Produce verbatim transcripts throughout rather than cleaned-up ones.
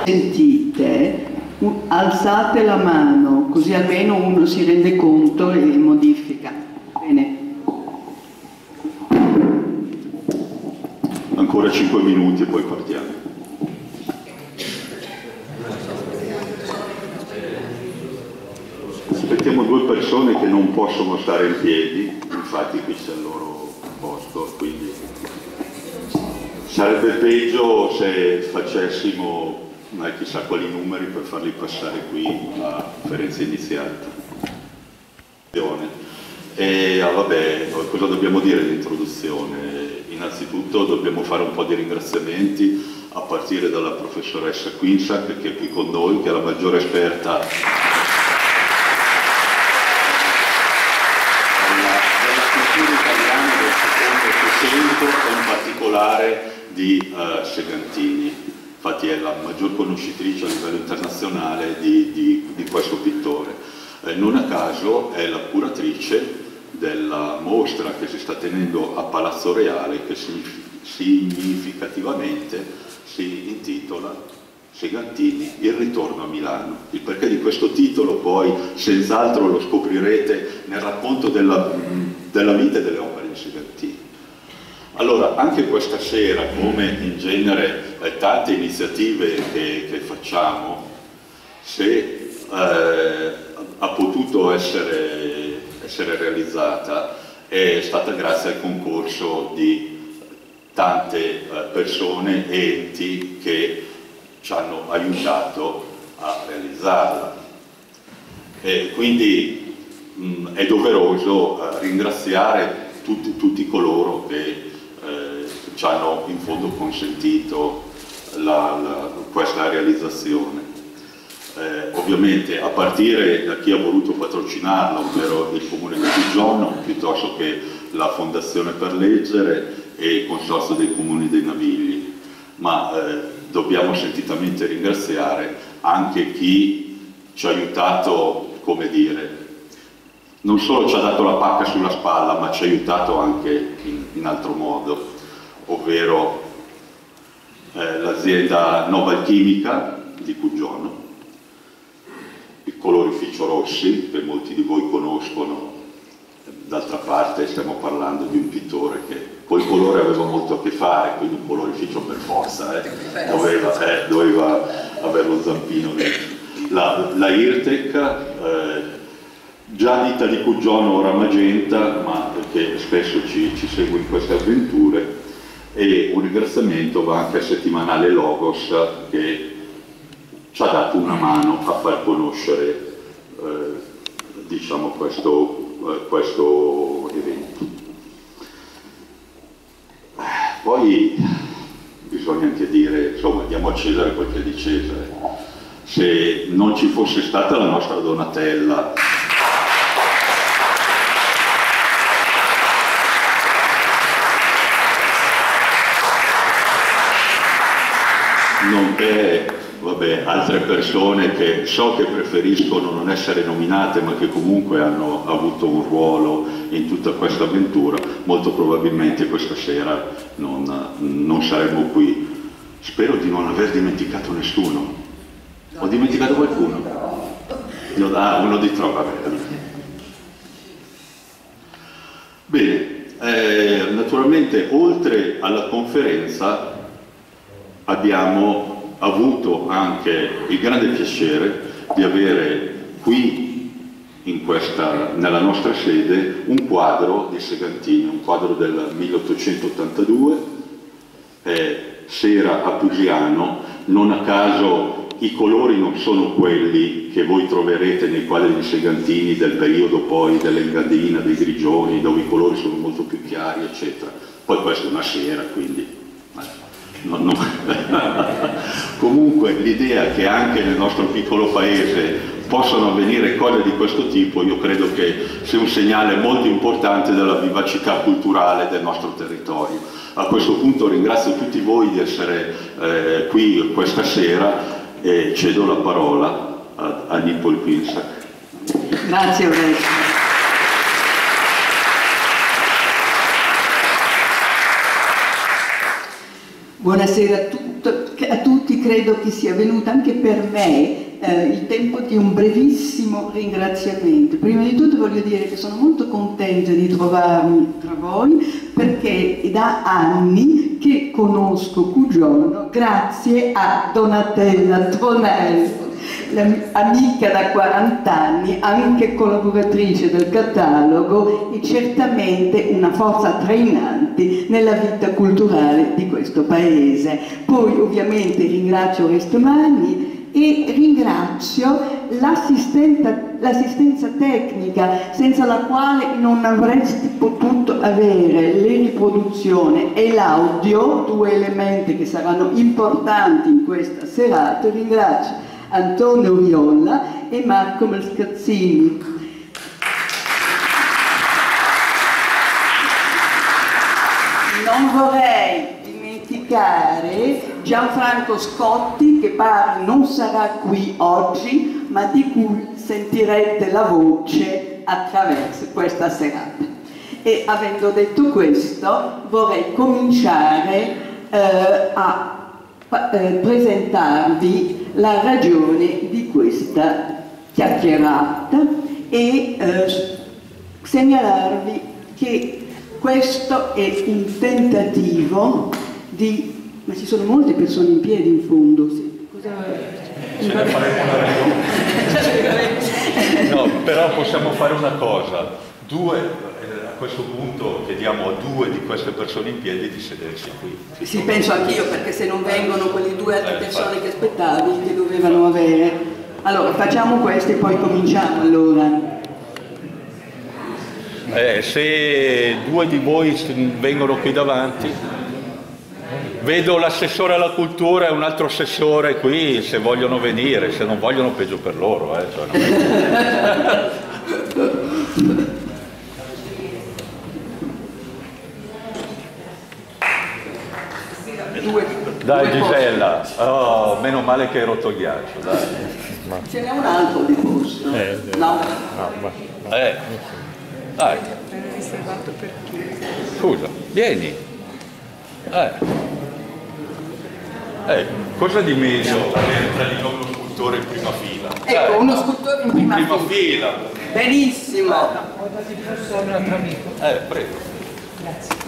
Sentite, alzate la mano, così almeno uno si rende conto e modifica. Bene. Ancora cinque minuti e poi partiamo. Aspettiamo due persone che non possono stare in piedi, infatti qui c'è il loro posto, quindi sarebbe peggio se facessimo eh, chissà quali numeri per farli passare qui a conferenza iniziata. E ah, vabbè, cosa dobbiamo dire di introduzione? Innanzitutto dobbiamo fare un po' di ringraziamenti a partire dalla professoressa Quinsack, che è qui con noi, che è la maggiore esperta della cultura italiana del secondo Ottocento e in particolare di uh, Segantini. Infatti è la maggior conoscitrice a livello internazionale di, di, di questo pittore. Eh, non a caso è la curatrice della mostra che si sta tenendo a Palazzo Reale, che significativamente si intitola Segantini, il ritorno a Milano. Il perché di questo titolo poi senz'altro lo scoprirete nel racconto della, della vita e delle opere di Segantini. Allora, anche questa sera, come in genere eh, tante iniziative che, che facciamo, se eh, ha potuto essere, essere realizzata è stata grazie al concorso di tante eh, persone e enti che ci hanno aiutato a realizzarla. E quindi mh, è doveroso eh, ringraziare tutti, tutti coloro che eh, ci hanno in fondo consentito la, la, questa realizzazione. Eh, ovviamente a partire da chi ha voluto patrocinarla, ovvero il Comune di Puggiano, piuttosto che la Fondazione per Leggere e il Consorzio dei Comuni dei Navigli, ma eh, dobbiamo sentitamente ringraziare anche chi ci ha aiutato, come dire, non solo ci ha dato la pacca sulla spalla, ma ci ha aiutato anche in, in altro modo, ovvero eh, l'azienda Novalchimica di Puggiano, il colorificio Rossi, che molti di voi conoscono. D'altra parte stiamo parlando di un pittore che col colore aveva molto a che fare, quindi un colorificio per forza, eh, doveva, eh, doveva avere lo zampino dentro. La, la Irtec, eh, già dita di Puggiano, ora Magenta, ma che spesso ci, ci segue in queste avventure, e un ringraziamento va anche al settimanale Logos, che ci ha dato una mano a far conoscere eh, diciamo questo, eh, questo evento. Poi bisogna anche dire, insomma, diamo a Cesare quel che è di Cesare. Se non ci fosse stata la nostra Donatella, nonché vabbè, altre persone che so che preferiscono non essere nominate, ma che comunque hanno avuto un ruolo in tutta questa avventura, molto probabilmente questa sera non, non saremmo qui. Spero di non aver dimenticato nessuno. Ho dimenticato qualcuno? Io, ah, uno di troppo, vabbè. Bene, eh, naturalmente oltre alla conferenza abbiamo avuto anche il grande piacere di avere qui in questa, nella nostra sede un quadro di Segantini, un quadro del milleottocentottantadue, eh, Sera a Pugiano. Non a caso i colori non sono quelli che voi troverete nei quadri di Segantini del periodo poi dell'Engadina, dei Grigioni, dove i colori sono molto più chiari, eccetera. Poi questa è una sera, quindi no, no. Comunque l'idea che anche nel nostro piccolo paese possano avvenire cose di questo tipo, io credo che sia un segnale molto importante della vivacità culturale del nostro territorio. A questo punto ringrazio tutti voi di essere eh, qui questa sera e cedo la parola a, a Nipol Quinsack. Grazie Orecchio. Buonasera a tutti. a tutti credo che sia venuto anche per me eh, il tempo di un brevissimo ringraziamento. Prima di tutto voglio dire che sono molto contenta di trovarmi tra voi, perché è da anni che conosco Cugiorno grazie a Donatella Tronello, amica da quaranta anni, anche collaboratrice del catalogo e certamente una forza trainante nella vita culturale di questo paese. Poi ovviamente ringrazio Restomani e ringrazio l'assistenza tecnica, senza la quale non avresti potuto avere le riproduzioni e l'audio, due elementi che saranno importanti in questa serata. Ringrazio Antonio Viola e Marco Mascazzini. Non vorrei dimenticare Gianfranco Scotti, che pare non sarà qui oggi, ma di cui sentirete la voce attraverso questa serata. E avendo detto questo, vorrei cominciare eh, a eh, presentarvi la ragione di questa chiacchierata e eh, segnalarvi che questo è un tentativo di... ma ci sono molte persone in piedi in fondo, sì. Cosa... Ce ne faremo una ragione. No, però possiamo fare una cosa, due, a questo punto chiediamo a due di queste persone in piedi di sedersi qui. Sì, penso anch'io, perché se non vengono quelle due altre persone che aspettavi, che dovevano avere. Allora, facciamo questo e poi cominciamo allora. Eh, se due di voi vengono qui davanti, vedo l'assessore alla cultura e un altro assessore qui, se vogliono venire, se non vogliono peggio per loro. Eh, cioè, Due, dai due Gisella, oh, meno male che hai rotto il ghiaccio, dai. Ce n'è un altro di posto? Eh, no? No, ma... Eh, dai. Era riservato per chi? Scusa, vieni. Eh. Eh, cosa di meglio avere tra di noi uno scultore in prima fila? Ecco, eh, uno scultore in prima, in prima fila. fila. Benissimo. Ho dato il posto a un altro amico. Eh, prego. Grazie.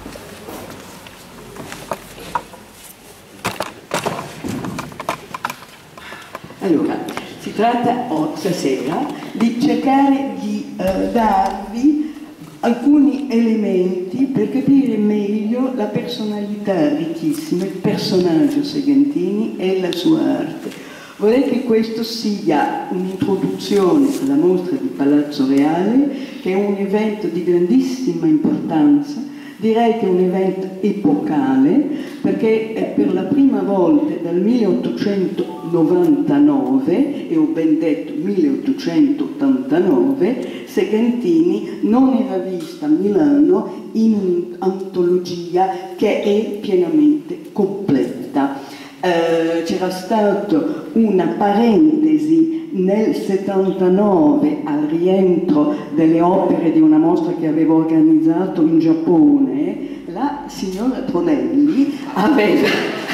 Allora, si tratta oh, stasera di cercare di eh, darvi alcuni elementi per capire meglio la personalità ricchissima, il personaggio Segantini e la sua arte. Vorrei che questo sia un'introduzione alla mostra di Palazzo Reale, che è un evento di grandissima importanza. Direi che è un evento epocale, perché è per la prima volta dal milleottocentonovantanove, e ho ben detto milleottocentottantanove, Segantini non era vista a Milano in un'antologia che è pienamente completa. Eh, c'era stata una parentesi nel settantanove al rientro delle opere di una mostra che avevo organizzato in Giappone. La signora Tronelli aveva,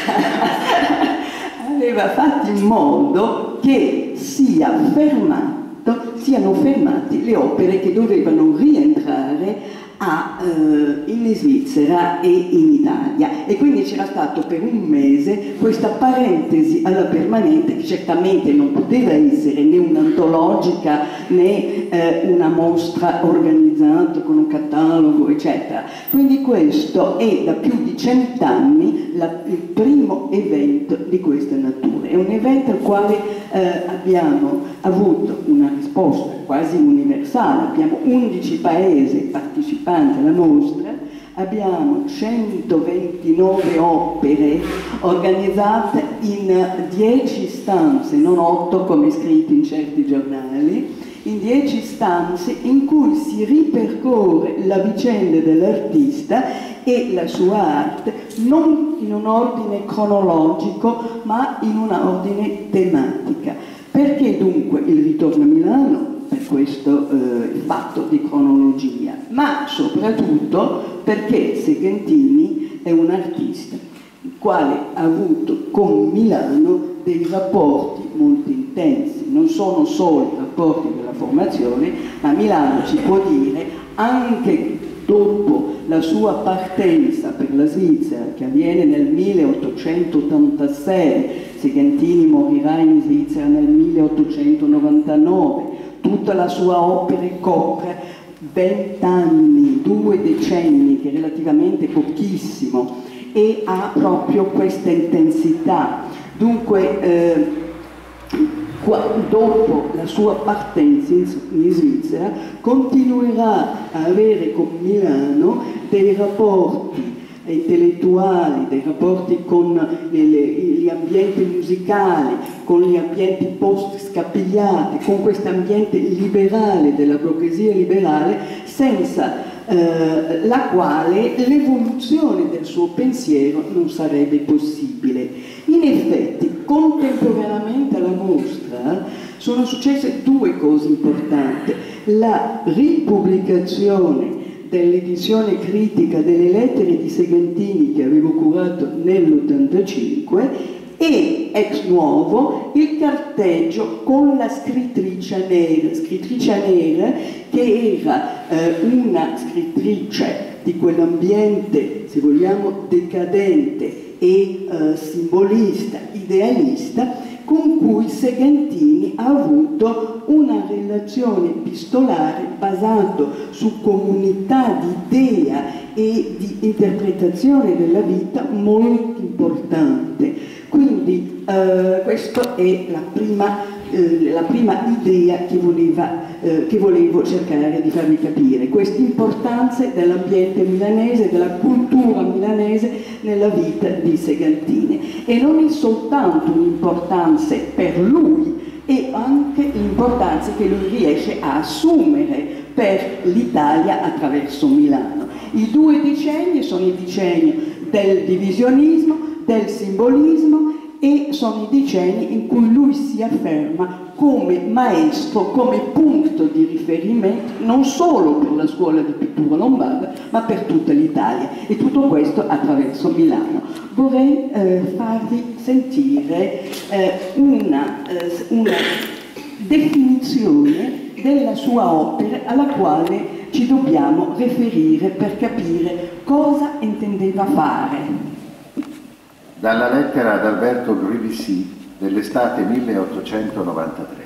aveva fatto in modo che sia fermato, siano fermate le opere che dovevano rientrare a, eh, in Svizzera e in Italia, e quindi c'era stato per un mese questa parentesi alla permanente, che certamente non poteva essere né un'antologica né eh, una mostra organizzata con un catalogo eccetera. Quindi questo è da più di cent'anni il primo evento di questa natura. È un evento al quale eh, abbiamo avuto una risposta quasi universale. Abbiamo undici paesi partecipanti alla mostra, abbiamo centoventinove opere organizzate in dieci stanze, non otto come scritto in certi giornali, in dieci stanze in cui si ripercorre la vicenda dell'artista e la sua arte, non in un ordine cronologico ma in un ordine tematica. Perché dunque il ritorno a Milano? Per questo eh, fatto di cronologia, ma soprattutto perché Segantini è un artista il quale ha avuto con Milano dei rapporti molto intensi. Non sono solo i rapporti della formazione, ma Milano, si può dire, anche dopo la sua partenza per la Svizzera, che avviene nel milleottocentottantasei, Segantini morirà in Svizzera nel milleottocentonovantanove, tutta la sua opera copre vent'anni, due decenni, che è relativamente pochissimo, e ha proprio questa intensità. Dunque, eh, qua, dopo la sua partenza in, in Svizzera, continuerà a avere con Milano dei rapporti intellettuali, dei rapporti con le, le, gli ambienti musicali, con gli ambienti post-scapigliati, con questo ambiente liberale, della borghesia liberale, senza eh, la quale l'evoluzione del suo pensiero non sarebbe possibile. In effetti, contemporaneamente alla mostra, sono successe due cose importanti: la ripubblicazione dell'edizione critica delle lettere di Segantini che avevo curato nell'ottantacinque e ex nuovo il carteggio con la scrittrice nera, scrittrice nera che era eh, una scrittrice di quell'ambiente, se vogliamo, decadente e eh, simbolista, idealista, con cui Segantini ha avuto una relazione epistolare basata su comunità di idea e di interpretazione della vita molto importante. Quindi eh, questa è la prima, eh, la prima idea che, voleva, eh, che volevo cercare di farvi capire, queste importanze dell'ambiente milanese, della cultura milanese nella vita di Segantini. E non è soltanto un'importanza per lui, e anche l'importanza che lui riesce a assumere per l'Italia attraverso Milano. I due decenni sono i decenni del divisionismo, del simbolismo, e sono i decenni in cui lui si afferma come maestro, come punto di riferimento non solo per la scuola di pittura lombarda, ma per tutta l'Italia, e tutto questo attraverso Milano. Vorrei eh, farvi sentire eh, una, eh, una definizione della sua opera alla quale ci dobbiamo riferire per capire cosa intendeva fare. Dalla lettera ad Alberto Grivisi dell'estate milleottocentonovantatré.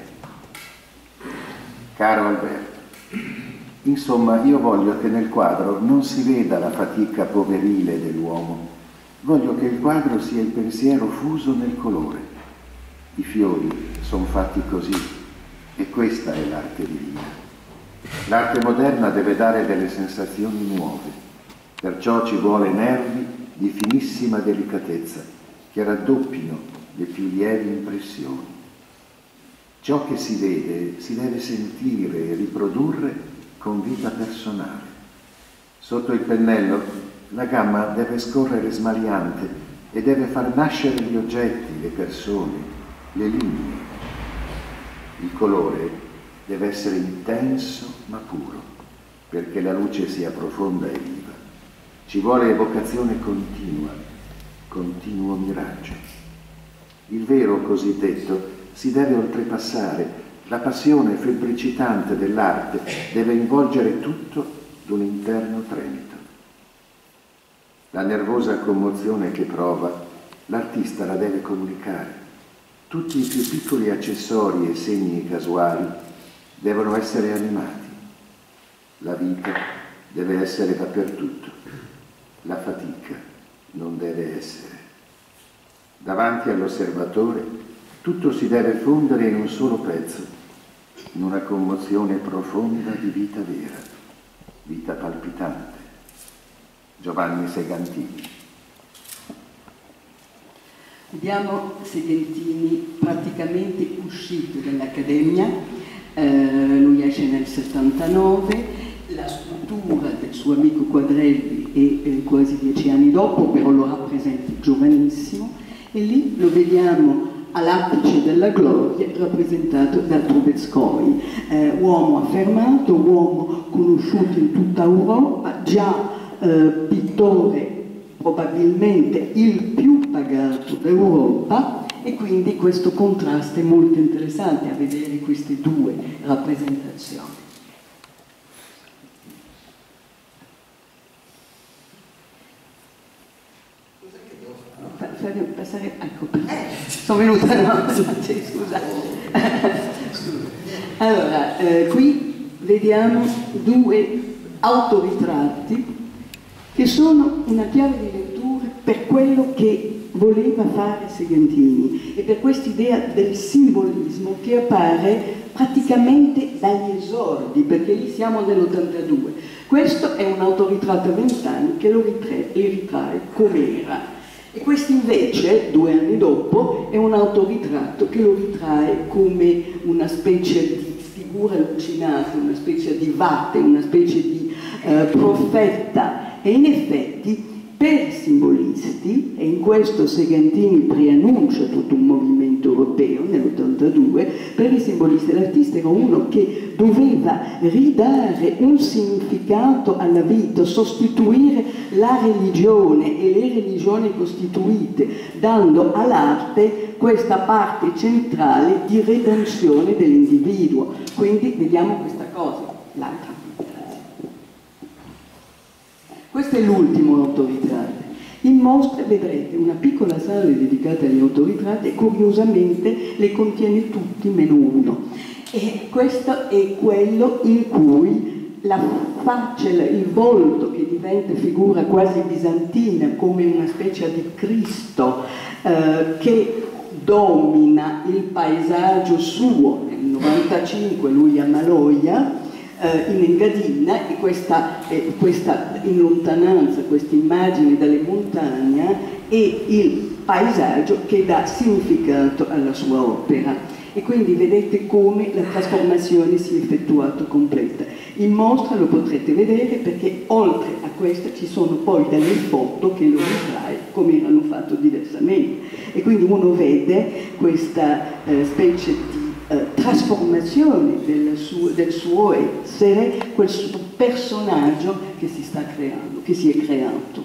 Caro Alberto, insomma, io voglio che nel quadro non si veda la fatica poverile dell'uomo. Voglio che il quadro sia il pensiero fuso nel colore. I fiori sono fatti così, e questa è l'arte divina. L'arte moderna deve dare delle sensazioni nuove, perciò ci vuole nervi di finissima delicatezza che raddoppino le più lievi impressioni. Ciò che si vede si deve sentire e riprodurre con vita personale. Sotto il pennello la gamma deve scorrere smaliante e deve far nascere gli oggetti, le persone, le linee. Il colore deve essere intenso ma puro, perché la luce sia profonda e viva. Ci vuole evocazione continua, continuo miraggio. Il vero cosiddetto si deve oltrepassare, la passione febbricitante dell'arte deve involgere tutto d'un interno tremito. La nervosa commozione che prova, l'artista la deve comunicare. Tutti i più piccoli accessori e segni casuali devono essere animati. La vita deve essere dappertutto. La fatica non deve essere. Davanti all'osservatore tutto si deve fondere in un solo pezzo, in una commozione profonda di vita vera, vita palpitante. Giovanni Segantini. Vediamo Segantini praticamente uscito dall'Accademia, eh, lui esce nel settantanove, la struttura del suo amico Quadrelli è eh, quasi dieci anni dopo, però lo rappresenta giovanissimo, e lì lo vediamo all'apice della gloria rappresentato da Trubetskoy, eh, uomo affermato, uomo conosciuto in tutta Europa, già eh, pittore probabilmente il più Teatro d'Europa, e quindi questo contrasto è molto interessante a vedere queste due rappresentazioni. Passare, ecco, sono venuta, no, scusa. Allora, eh, qui vediamo due autoritratti che sono una chiave di lettura per quello che voleva fare Segantini e per quest'idea del simbolismo che appare praticamente dagli esordi, perché lì siamo nell'ottantadue. Questo è un autoritratto a vent'anni che lo ritrae, li ritrae com'era. E questo invece, due anni dopo, è un autoritratto che lo ritrae come una specie di figura allucinata, una specie di vate, una specie di eh, profeta. E in effetti, per i simbolisti, e in questo Segantini preannuncia tutto un movimento europeo nell'ottantadue, per i simbolisti l'artista era uno che doveva ridare un significato alla vita, sostituire la religione e le religioni costituite, dando all'arte questa parte centrale di redenzione dell'individuo. Quindi vediamo questa cosa, l'altra. Questo è l'ultimo autoritratto. In mostra vedrete una piccola sala dedicata agli autoritratti e curiosamente le contiene tutti meno uno. E questo è quello in cui la faccia, il volto che diventa figura quasi bizantina, come una specie di Cristo eh, che domina il paesaggio suo. Nel novantacinque lui a Maloja, in Engadina, e questa, eh, questa in lontananza, questa immagine dalle montagne e il paesaggio che dà significato alla sua opera. E quindi vedete come la trasformazione si è effettuata completa. In mostra lo potrete vedere perché oltre a questa ci sono poi delle foto che lo ritrae come erano fatto diversamente. E quindi uno vede questa eh, specie di trasformazione del suo, del suo essere, quel suo personaggio che si sta creando, che si è creato.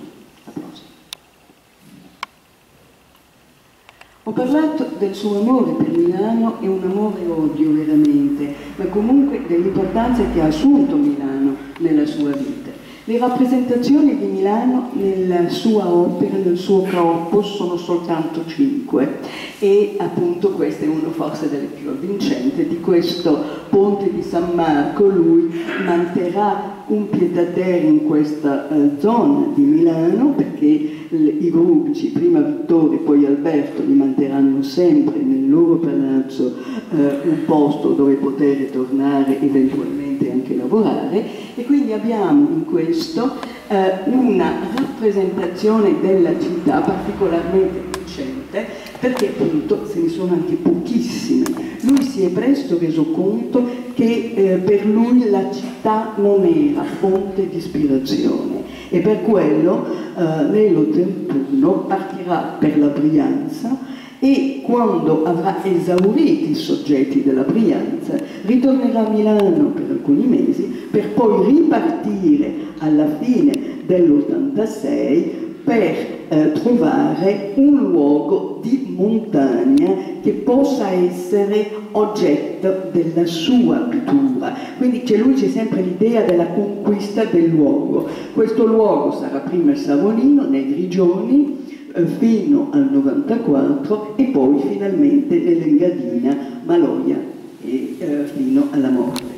Ho parlato del suo amore per Milano e un amore-odio veramente, ma comunque dell'importanza che ha assunto Milano nella sua vita. Le rappresentazioni di Milano nella sua opera, nel suo corpo, sono soltanto cinque e appunto questa è una forse delle più avvincenti. Di questo ponte di San Marco lui manterrà un pied-à-terre in questa uh, zona di Milano, perché i Grubici, prima Vittorio e poi Alberto, gli manterranno sempre nel loro palazzo uh, un posto dove poter tornare eventualmente anche lavorare, e quindi abbiamo in questo uh, una rappresentazione della città particolarmente vincente, perché appunto se ne sono anche pochissime. Lui si è presto reso conto che eh, per lui la città non era fonte di ispirazione e per quello eh, nell'ottantuno partirà per la Brianza e quando avrà esaurito i soggetti della Brianza ritornerà a Milano per alcuni mesi per poi ripartire alla fine dell'ottantasei per eh, trovare un luogo di montagna che possa essere oggetto della sua pittura. Quindi c'è lui c'è sempre l'idea della conquista del luogo. Questo luogo sarà prima il Savonino, nei Grigioni, eh, fino al novantaquattro e poi finalmente nell'Engadina, Maloja e eh, fino alla morte.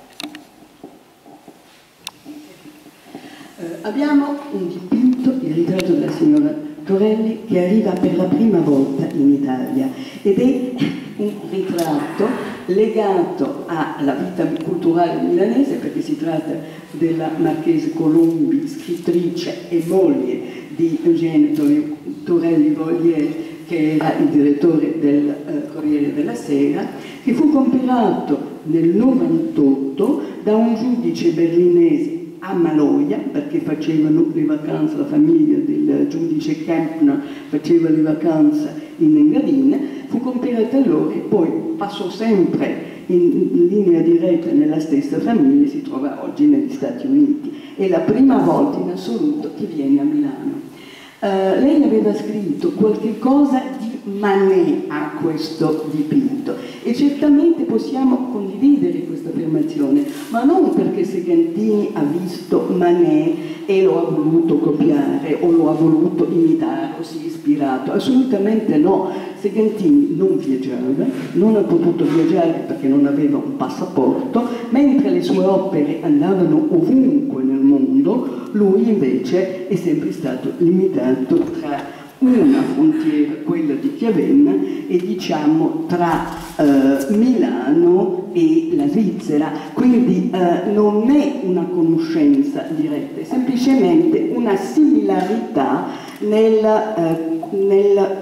Eh, abbiamo un dipinto, il ritratto della signora Torelli, che arriva per la prima volta in Italia ed è un ritratto legato alla vita culturale milanese, perché si tratta della Marchese Colombi, scrittrice e moglie di Eugène Torelli Vollier, che era il direttore del uh, Corriere della Sera, che fu comperato nel novantotto da un giudice berlinese a Maloja, perché facevano le vacanze, la famiglia del giudice Kempner faceva le vacanze in Engadina, fu comperata allora e poi passò sempre in, in linea diretta nella stessa famiglia, si trova oggi negli Stati Uniti. È la prima volta in assoluto che viene a Milano. Uh, lei aveva scritto qualche cosa di Manet a questo dipinto e certamente possiamo condividere questa affermazione, ma non perché Segantini ha visto Manet e lo ha voluto copiare o lo ha voluto imitare o si è ispirato, assolutamente no. Segantini non viaggiava, non ha potuto viaggiare perché non aveva un passaporto, mentre le sue opere andavano ovunque nel mondo, lui invece è sempre stato limitato tra una frontiera, quella di Chiavenna, e diciamo tra eh, Milano e la Svizzera, quindi eh, non è una conoscenza diretta, è semplicemente una similarità nel, eh, nel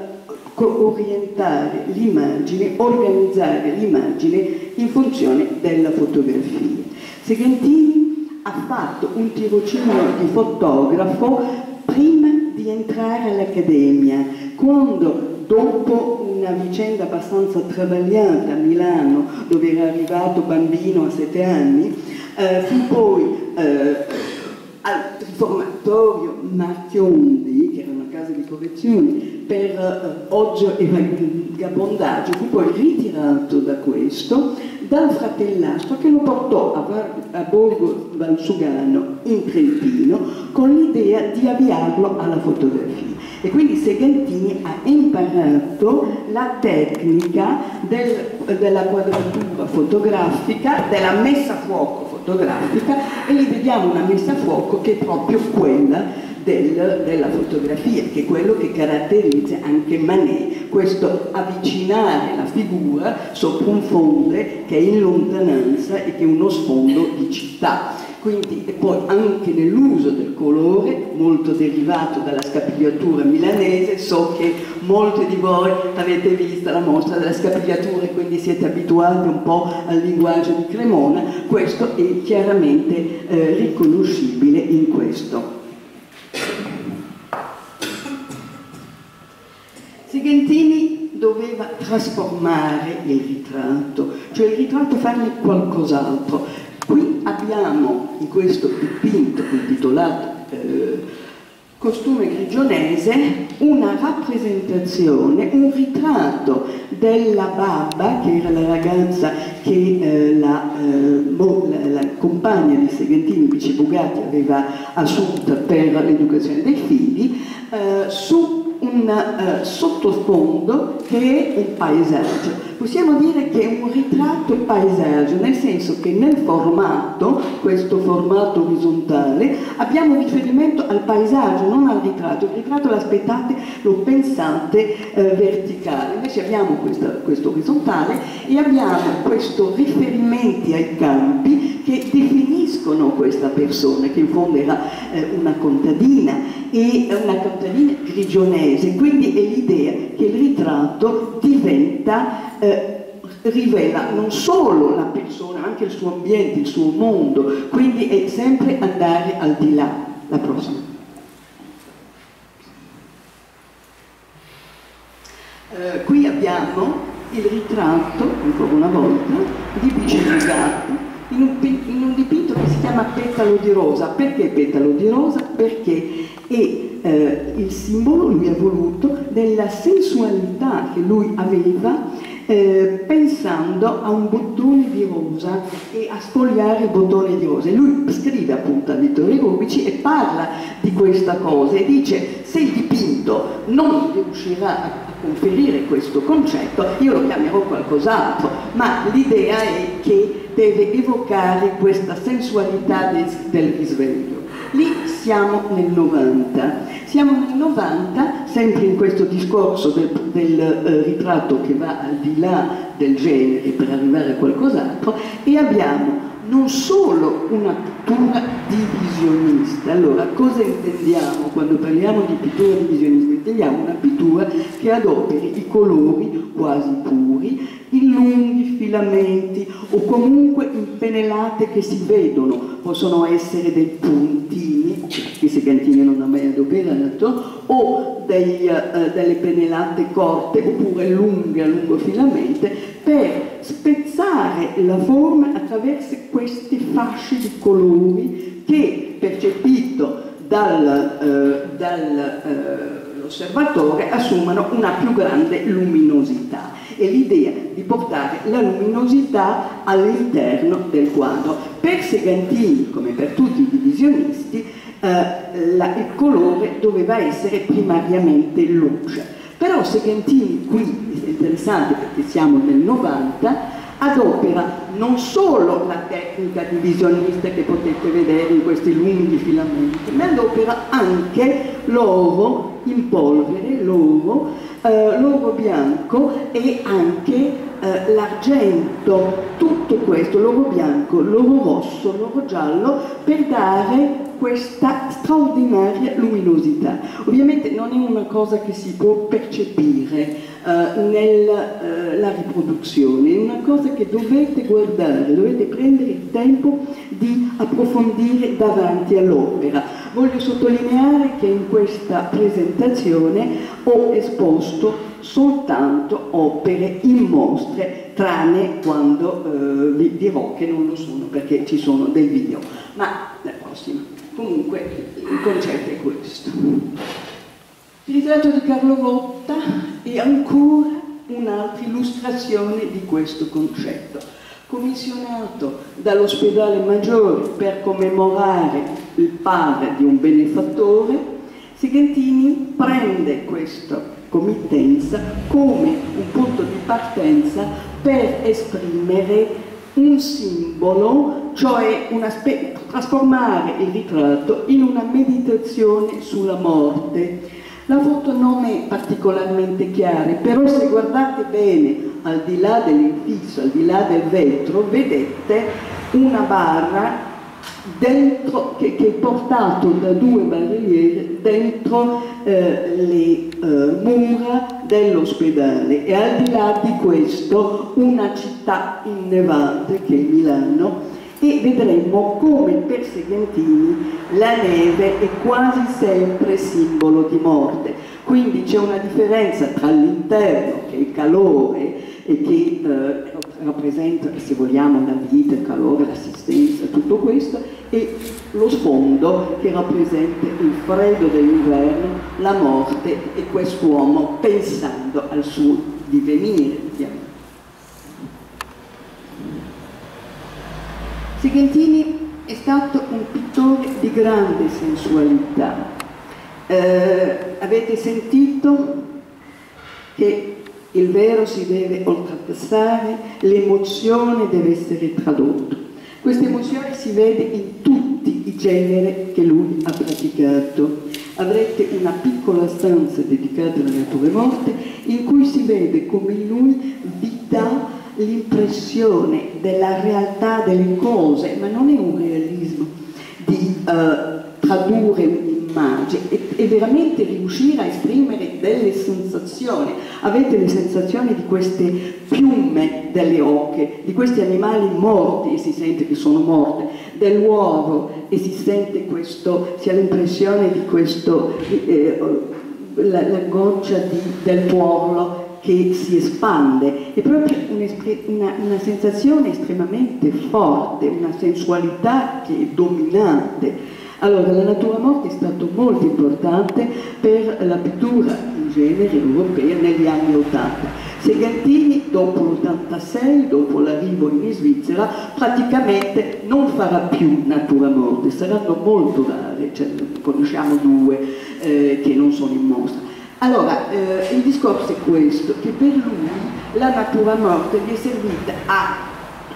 orientare l'immagine, organizzare l'immagine in funzione della fotografia. Segantini ha fatto un tirocinio di fotografo prima di entrare all'Accademia, quando dopo una vicenda abbastanza travagliata a Milano, dove era arrivato bambino a sette anni, eh, fu poi eh, al riformatorio Marchiondi, che era una casa di correzione, per eh, oggio e vagabondaggio, fu poi ritirato da questo dal fratellastro che lo portò a, a Borgo Valsugano in Trentino con l'idea di avviarlo alla fotografia. E quindi Segantini ha imparato la tecnica del, della quadratura fotografica, della messa a fuoco fotografica, e lì vediamo una messa a fuoco che è proprio quella del, della fotografia, che è quello che caratterizza anche Manet, questo avvicinare la figura sopra un fondo che è in lontananza e che è uno sfondo di città. Quindi, e poi anche nell'uso del colore, molto derivato dalla scapigliatura milanese. So che molti di voi avete visto la mostra della scapigliatura e quindi siete abituati un po' al linguaggio di Cremona. Questo è chiaramente eh, riconoscibile in questo. Segantini doveva trasformare il ritratto, cioè il ritratto farne qualcos'altro. Qui abbiamo in questo dipinto intitolato eh, Costume grigionese una rappresentazione, un ritratto della babba, che era la ragazza che eh, la, eh, la, la compagna di Segantini, Bici Bugatti, aveva assunta per l'educazione dei figli, eh, su un uh, sottofondo che è un paesaggio. Possiamo dire che è un ritratto paesaggio, nel senso che nel formato, questo formato orizzontale, abbiamo riferimento al paesaggio, non al ritratto. Il ritratto l'aspettate, lo pensate uh, verticale, invece abbiamo questa, questo orizzontale e abbiamo questo riferimenti ai campi che definiscono questa persona, che in fondo era eh, una contadina, e una contadina grigionese, quindi è l'idea che il ritratto diventa, eh, rivela non solo la persona, ma anche il suo ambiente, il suo mondo, quindi è sempre andare al di là. La prossima. Eh, qui abbiamo il ritratto, ancora una volta, di Bici Bugatti, in un, in un dipinto che si chiama Petalo di rosa. Perché petalo di rosa? Perché è eh, il simbolo, lui ha voluto, della sensualità che lui aveva eh, pensando a un bottone di rosa e a spogliare il bottone di rosa. E lui scrive appunto a Vittorio Rubici e parla di questa cosa e dice: se il dipinto non riuscirà a conferire questo concetto, io lo chiamerò qualcos'altro, ma l'idea è che deve evocare questa sensualità del, del risveglio. Lì siamo nel novanta, siamo nel novanta, sempre in questo discorso del, del eh, ritratto che va al di là del genere per arrivare a qualcos'altro, e abbiamo non solo una pittura divisionista. Allora, cosa intendiamo quando parliamo di pittura divisionista? Intendiamo una pittura che adoperi i colori quasi puri, in lunghi filamenti o comunque in pennellate che si vedono, possono essere dei puntini, che Segantini non ha mai adoperato, o dei, uh, delle pennellate corte oppure lunghe a lungo filamento, per spezzare la forma attraverso questi fasci di colori che, percepito dal, eh, dall'osservatore assumono una più grande luminosità. È l'idea di portare la luminosità all'interno del quadro. Per Segantini, come per tutti i divisionisti, eh, la, il colore doveva essere primariamente luce. Però Segantini qui, è interessante perché siamo nel novanta, adopera non solo la tecnica divisionista che potete vedere in questi lunghi filamenti, ma adopera anche l'oro in polvere, l'oro, eh, l'oro bianco e anche eh, l'argento, tutto questo, l'oro bianco, l'oro rosso, l'oro giallo, per dare questa straordinaria luminosità. Ovviamente non è una cosa che si può percepire uh, nella uh, riproduzione, è una cosa che dovete guardare, dovete prendere il tempo di approfondire davanti all'opera. Voglio sottolineare che in questa presentazione ho esposto soltanto opere in mostre, tranne quando uh, vi dirò che non lo sono perché ci sono dei video, ma la prossima. Comunque il concetto è questo. Il ritratto di Carlo Rotta è ancora un'altra illustrazione di questo concetto. Commissionato dall'ospedale Maggiore per commemorare il padre di un benefattore, Segantini prende questa committenza come un punto di partenza per esprimere un simbolo, cioè una trasformare il ritratto in una meditazione sulla morte. La foto non è particolarmente chiara, però se guardate bene al di là dell'infisso, al di là del vetro, vedete una barra dentro, che, che è portato da due barriere dentro eh, le eh, mura dell'ospedale, e al di là di questo una città innevante che è Milano, e vedremo come per Segantini la neve è quasi sempre simbolo di morte. Quindi c'è una differenza tra l'interno, che è il calore e che eh, rappresenta, se vogliamo, la vita, il calore, l'assistenza, tutto questo, e lo sfondo che rappresenta il freddo dell'inverno, la morte e quest'uomo pensando al suo divenire. Segantini è stato un pittore di grande sensualità. Eh, avete sentito che il vero si deve oltrepassare, l'emozione deve essere tradotta. Questa emozione si vede in tutti i generi che lui ha praticato. Avrete una piccola stanza dedicata alla natura morte in cui si vede come lui vi dà l'impressione della realtà delle cose, ma non è un realismo di uh, tradurre un'immagine, è, è veramente riuscire a esprimere delle sensazioni. Avete le sensazioni di queste piume delle oche, di questi animali morti e si sente che sono morte, dell'uovo e si sente questo, si ha l'impressione di questo, eh, la, la goccia di, del tuorlo che si espande. È proprio una, una sensazione estremamente forte, una sensualità che è dominante. Allora, la natura morte è stato molto importante per la pittura in genere europea negli anni ottanta. Segantini, dopo l'ottantasei, dopo l'arrivo in Svizzera, praticamente non farà più natura morte, saranno molto rare, cioè, conosciamo due eh, che non sono in mostra. Allora, eh, il discorso è questo, che per lui la natura morte gli è servita a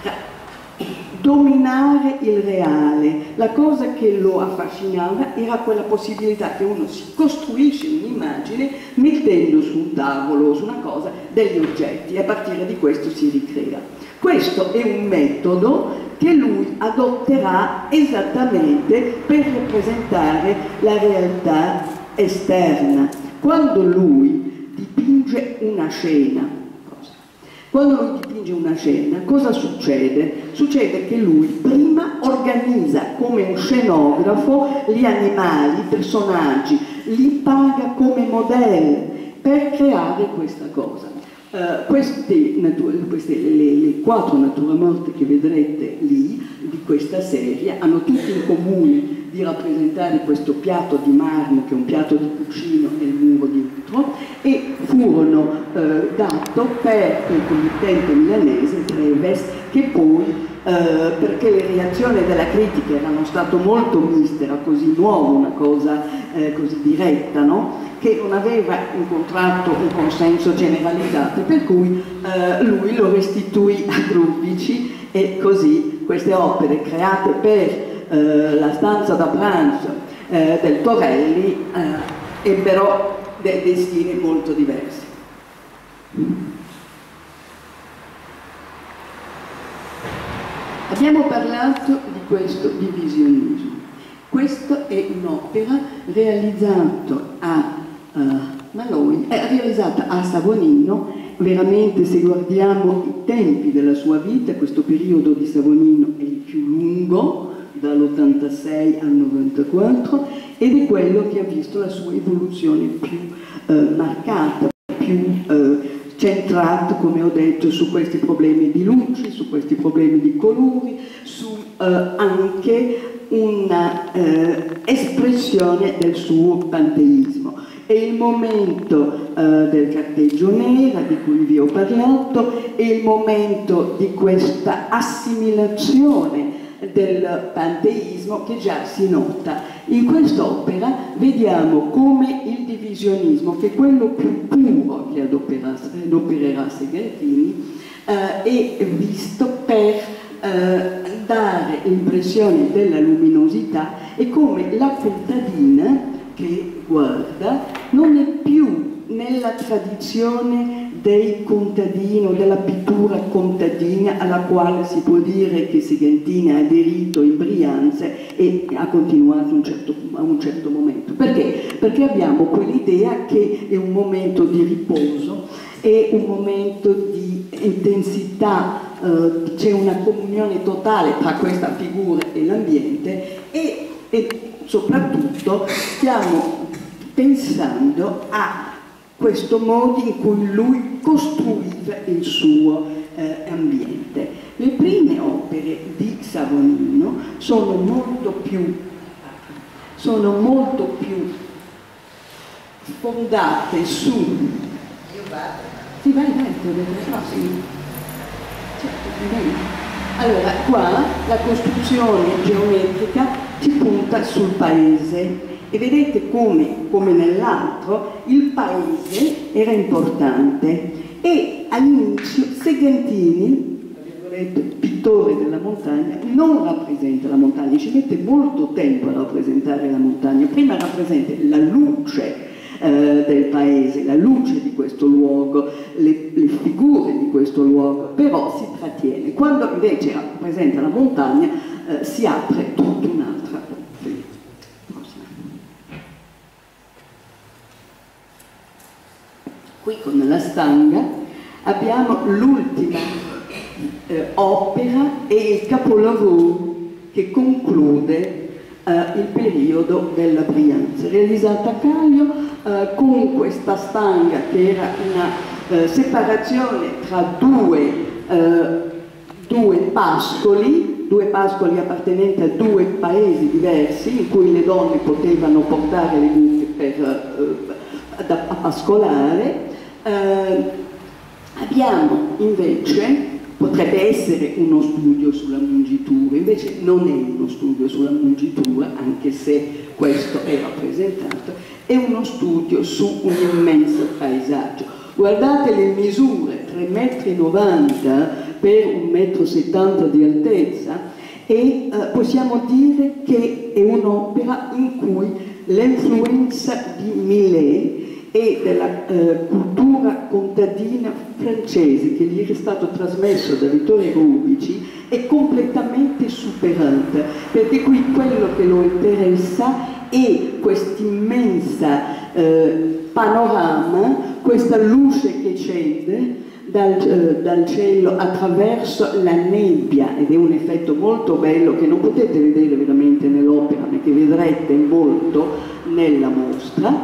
dominare il reale. La cosa che lo affascinava era quella possibilità che uno si costruisce un'immagine mettendo su un tavolo o su una cosa degli oggetti e a partire di questo si ricrea. Questo è un metodo che lui adotterà esattamente per rappresentare la realtà esterna. Quando lui dipinge una scena, Quando lui dipinge una scena, cosa succede? Succede che lui prima organizza come un scenografo gli animali, i personaggi, li paga come modelli per creare questa cosa. Uh, queste, queste le, le quattro nature morte che vedrete lì, di questa serie, hanno tutti in comune di rappresentare questo piatto di marmo, che è un piatto di cucino nel muro dietro, e furono uh, dato per il committente milanese Treves, che poi, uh, perché le reazioni della critica erano state molto miste, era così nuova una cosa uh, così diretta, no? Che non aveva incontrato un consenso generalizzato, per cui eh, lui lo restituì a Grubici, e così queste opere create per eh, la stanza da pranzo eh, del Torelli eh, ebbero dei destini molto diversi. Abbiamo parlato di questo divisionismo. Questa è un'opera realizzata a Uh, Malone, è realizzata a Savonino. Veramente, se guardiamo i tempi della sua vita, questo periodo di Savonino è il più lungo, dall'ottantasei al novantaquattro, ed è quello che ha visto la sua evoluzione più uh, marcata, più uh, centrata, come ho detto, su questi problemi di luce, su questi problemi di colori, su uh, anche una uh, espressione del suo panteismo. È il momento uh, del carteggio nera di cui vi ho parlato, è il momento di questa assimilazione del panteismo che già si nota. In quest'opera vediamo come il divisionismo, che è quello più puro che adopererà Segantini, uh, è visto per uh, dare l'impressione della luminosità, e come la contadina che guarda non è più nella tradizione dei contadini o della pittura contadina alla quale si può dire che Segantini ha aderito in Brianza e ha continuato un certo, a un certo momento. Perché? Perché abbiamo quell'idea che è un momento di riposo, è un momento di intensità, eh, c'è una comunione totale tra questa figura e l'ambiente, e, e soprattutto stiamo pensando a questo modo in cui lui costruiva il suo eh, ambiente. Le prime opere di Savonino sono molto più, sono molto più fondate su... Io vado. Sì, vai, vai, ti ho detto, no, sì. Certo, vai. Allora, qua la costruzione geometrica si punta sul paese, e vedete come, come nell'altro, il paese era importante, e all'inizio Segantini, pittore della montagna, non rappresenta la montagna, ci mette molto tempo a rappresentare la montagna. Prima rappresenta la luce eh, del paese, la luce di questo luogo, le, le figure di questo luogo, però si trattiene. Quando invece rappresenta la montagna eh, si apre tutta un'altra cosa. Qui con la Stanga abbiamo l'ultima eh, opera e il capolavoro che conclude eh, il periodo della Brianza, realizzata a Caglio eh, con questa stanga che era una eh, separazione tra due, eh, due pascoli, due pascoli appartenenti a due paesi diversi, in cui le donne potevano portare le mucche per, eh, da, a pascolare. Eh, abbiamo invece, potrebbe essere uno studio sulla mungitura, invece non è uno studio sulla mungitura, anche se questo è rappresentato, è uno studio su un immenso paesaggio. Guardate le misure, tre virgola novanta metri per un metro e settanta di altezza, e eh, possiamo dire che è un'opera in cui l'influenza di Millet e della eh, cultura contadina francese che gli era stato trasmesso da Vittorio Grubici è completamente superata, perché qui quello che lo interessa è quest'immensa eh, panorama, questa luce che scende dal, eh, dal cielo attraverso la nebbia, ed è un effetto molto bello che non potete vedere veramente nell'opera, ma che vedrete molto nella mostra.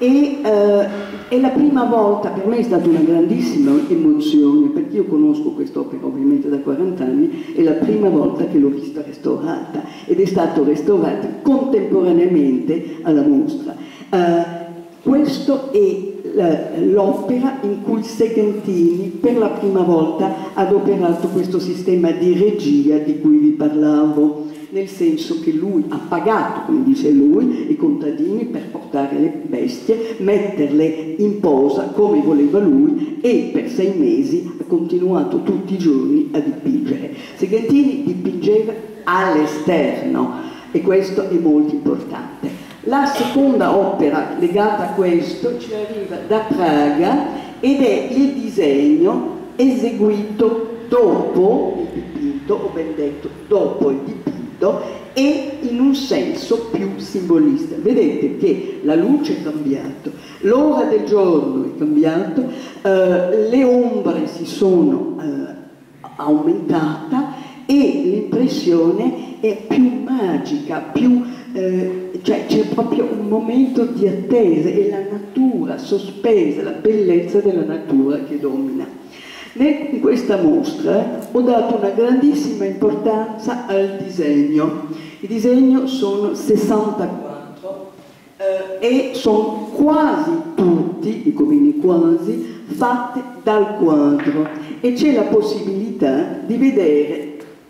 E eh, è la prima volta, per me è stata una grandissima emozione, perché io conosco quest'opera ovviamente da quaranta anni, è la prima volta che l'ho vista restaurata ed è stato restaurato contemporaneamente alla mostra. Eh, questo è l'opera in cui Segantini per la prima volta ha adoperato questo sistema di regia di cui vi parlavo, nel senso che lui ha pagato, come dice lui, i contadini per portare le bestie, metterle in posa come voleva lui e per sei mesi ha continuato tutti i giorni a dipingere. Segantini dipingeva all'esterno e questo è molto importante. La seconda opera legata a questo ci arriva da Praga ed è il disegno eseguito dopo il dipinto, o ben detto dopo il dipinto, e in un senso più simbolista. Vedete che la luce è cambiata, l'ora del giorno è cambiata, eh, le ombre si sono eh, aumentate e l'impressione è più magica, più Eh, cioè c'è proprio un momento di attesa, è la natura sospesa, la bellezza della natura che domina. In questa mostra ho dato una grandissima importanza al disegno. I disegni sono sessantaquattro eh, e sono quasi tutti, dico bene quasi, fatti dal quadro e c'è la possibilità di vedere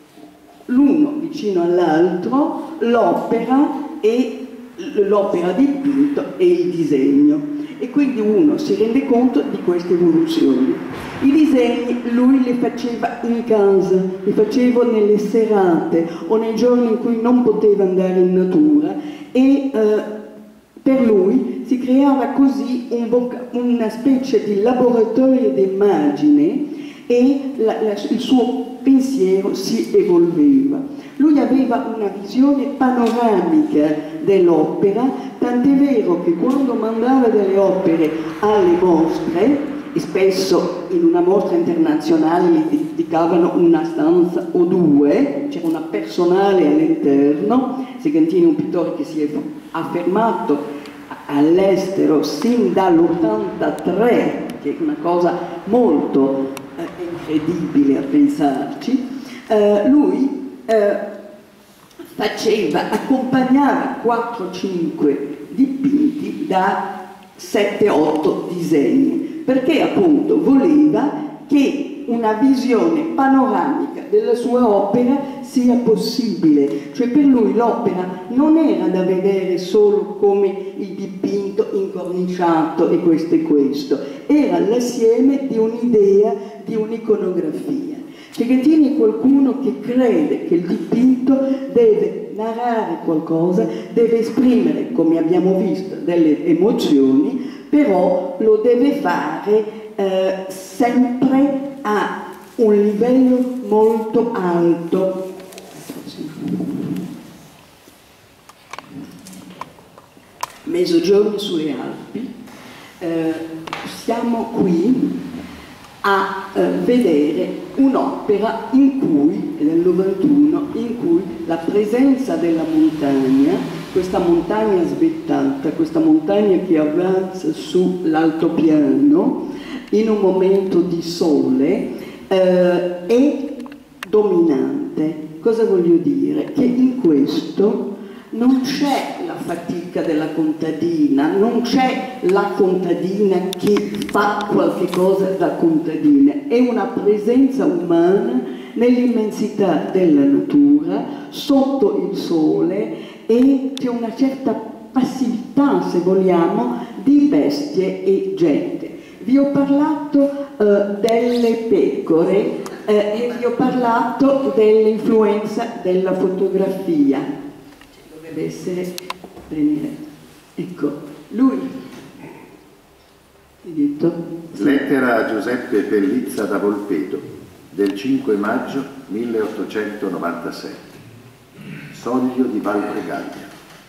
l'uno vicino all'altro l'opera e l'opera dipinto e il disegno, e quindi uno si rende conto di queste evoluzioni. I disegni lui li faceva in casa, li faceva nelle serate o nei giorni in cui non poteva andare in natura e eh, per lui si creava così un una specie di laboratorio d'immagine e la, la, il suo pensiero si evolveva. Lui aveva una visione panoramica dell'opera, tant'è vero che quando mandava delle opere alle mostre, e spesso in una mostra internazionale gli dedicavano una stanza o due, c'era una personale all'interno. Segantini è un pittore che si è affermato all'estero sin dall'ottantatré, che è una cosa molto eh, incredibile a pensarci. Eh, lui eh, faceva, accompagnava quattro cinque dipinti da sette otto disegni, perché appunto voleva che una visione panoramica della sua opera sia possibile. Cioè per lui l'opera non era da vedere solo come il dipinto incorniciato e questo e questo, era l'assieme di un'idea, di un'iconografia. Segantini è qualcuno che crede che il dipinto deve narrare qualcosa, deve esprimere, come abbiamo visto, delle emozioni, però lo deve fare eh, sempre a un livello molto alto. Mezzogiorno sulle Alpi, eh, siamo qui a eh, vedere un'opera in cui, è del novantuno, in cui la presenza della montagna, questa montagna svettata, questa montagna che avanza sull'altopiano in un momento di sole, eh, è dominante. Cosa voglio dire? Che in questo non c'è la fatica della contadina, non c'è la contadina che fa qualche cosa da contadina, è una presenza umana nell'immensità della natura, sotto il sole, e c'è una certa passività, se vogliamo, di bestie e gente. Vi ho parlato eh, delle pecore eh, e vi ho parlato dell'influenza della fotografia. Deve essere venire. Ecco, lui detto, lettera a Giuseppe Pellizza da Volpeto del cinque maggio milleottocentonovantasette. Soglio di Valpregaglia.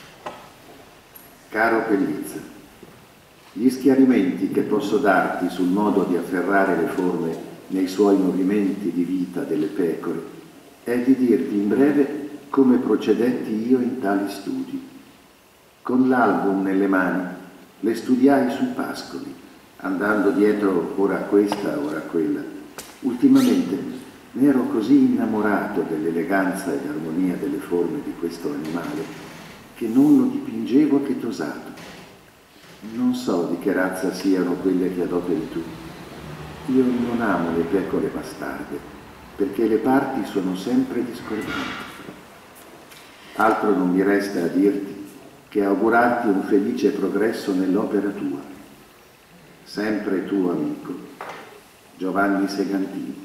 Caro Pellizza, gli schiarimenti che posso darti sul modo di afferrare le forme nei suoi movimenti di vita delle pecore è di dirti in breve come procedetti io in tali studi. Con l'album nelle mani Le studiai sui pascoli, andando dietro ora a questa, ora a quella. Ultimamente mi ero così innamorato dell'eleganza e l'armonia delle forme di questo animale che non lo dipingevo che tosato. Non so di che razza siano quelle che adoperi tu. Io non amo le pecore bastarde, perché le parti sono sempre discordanti. Altro non mi resta a dirti che augurarti un felice progresso nell'opera tua. Sempre tuo amico, Giovanni Segantini.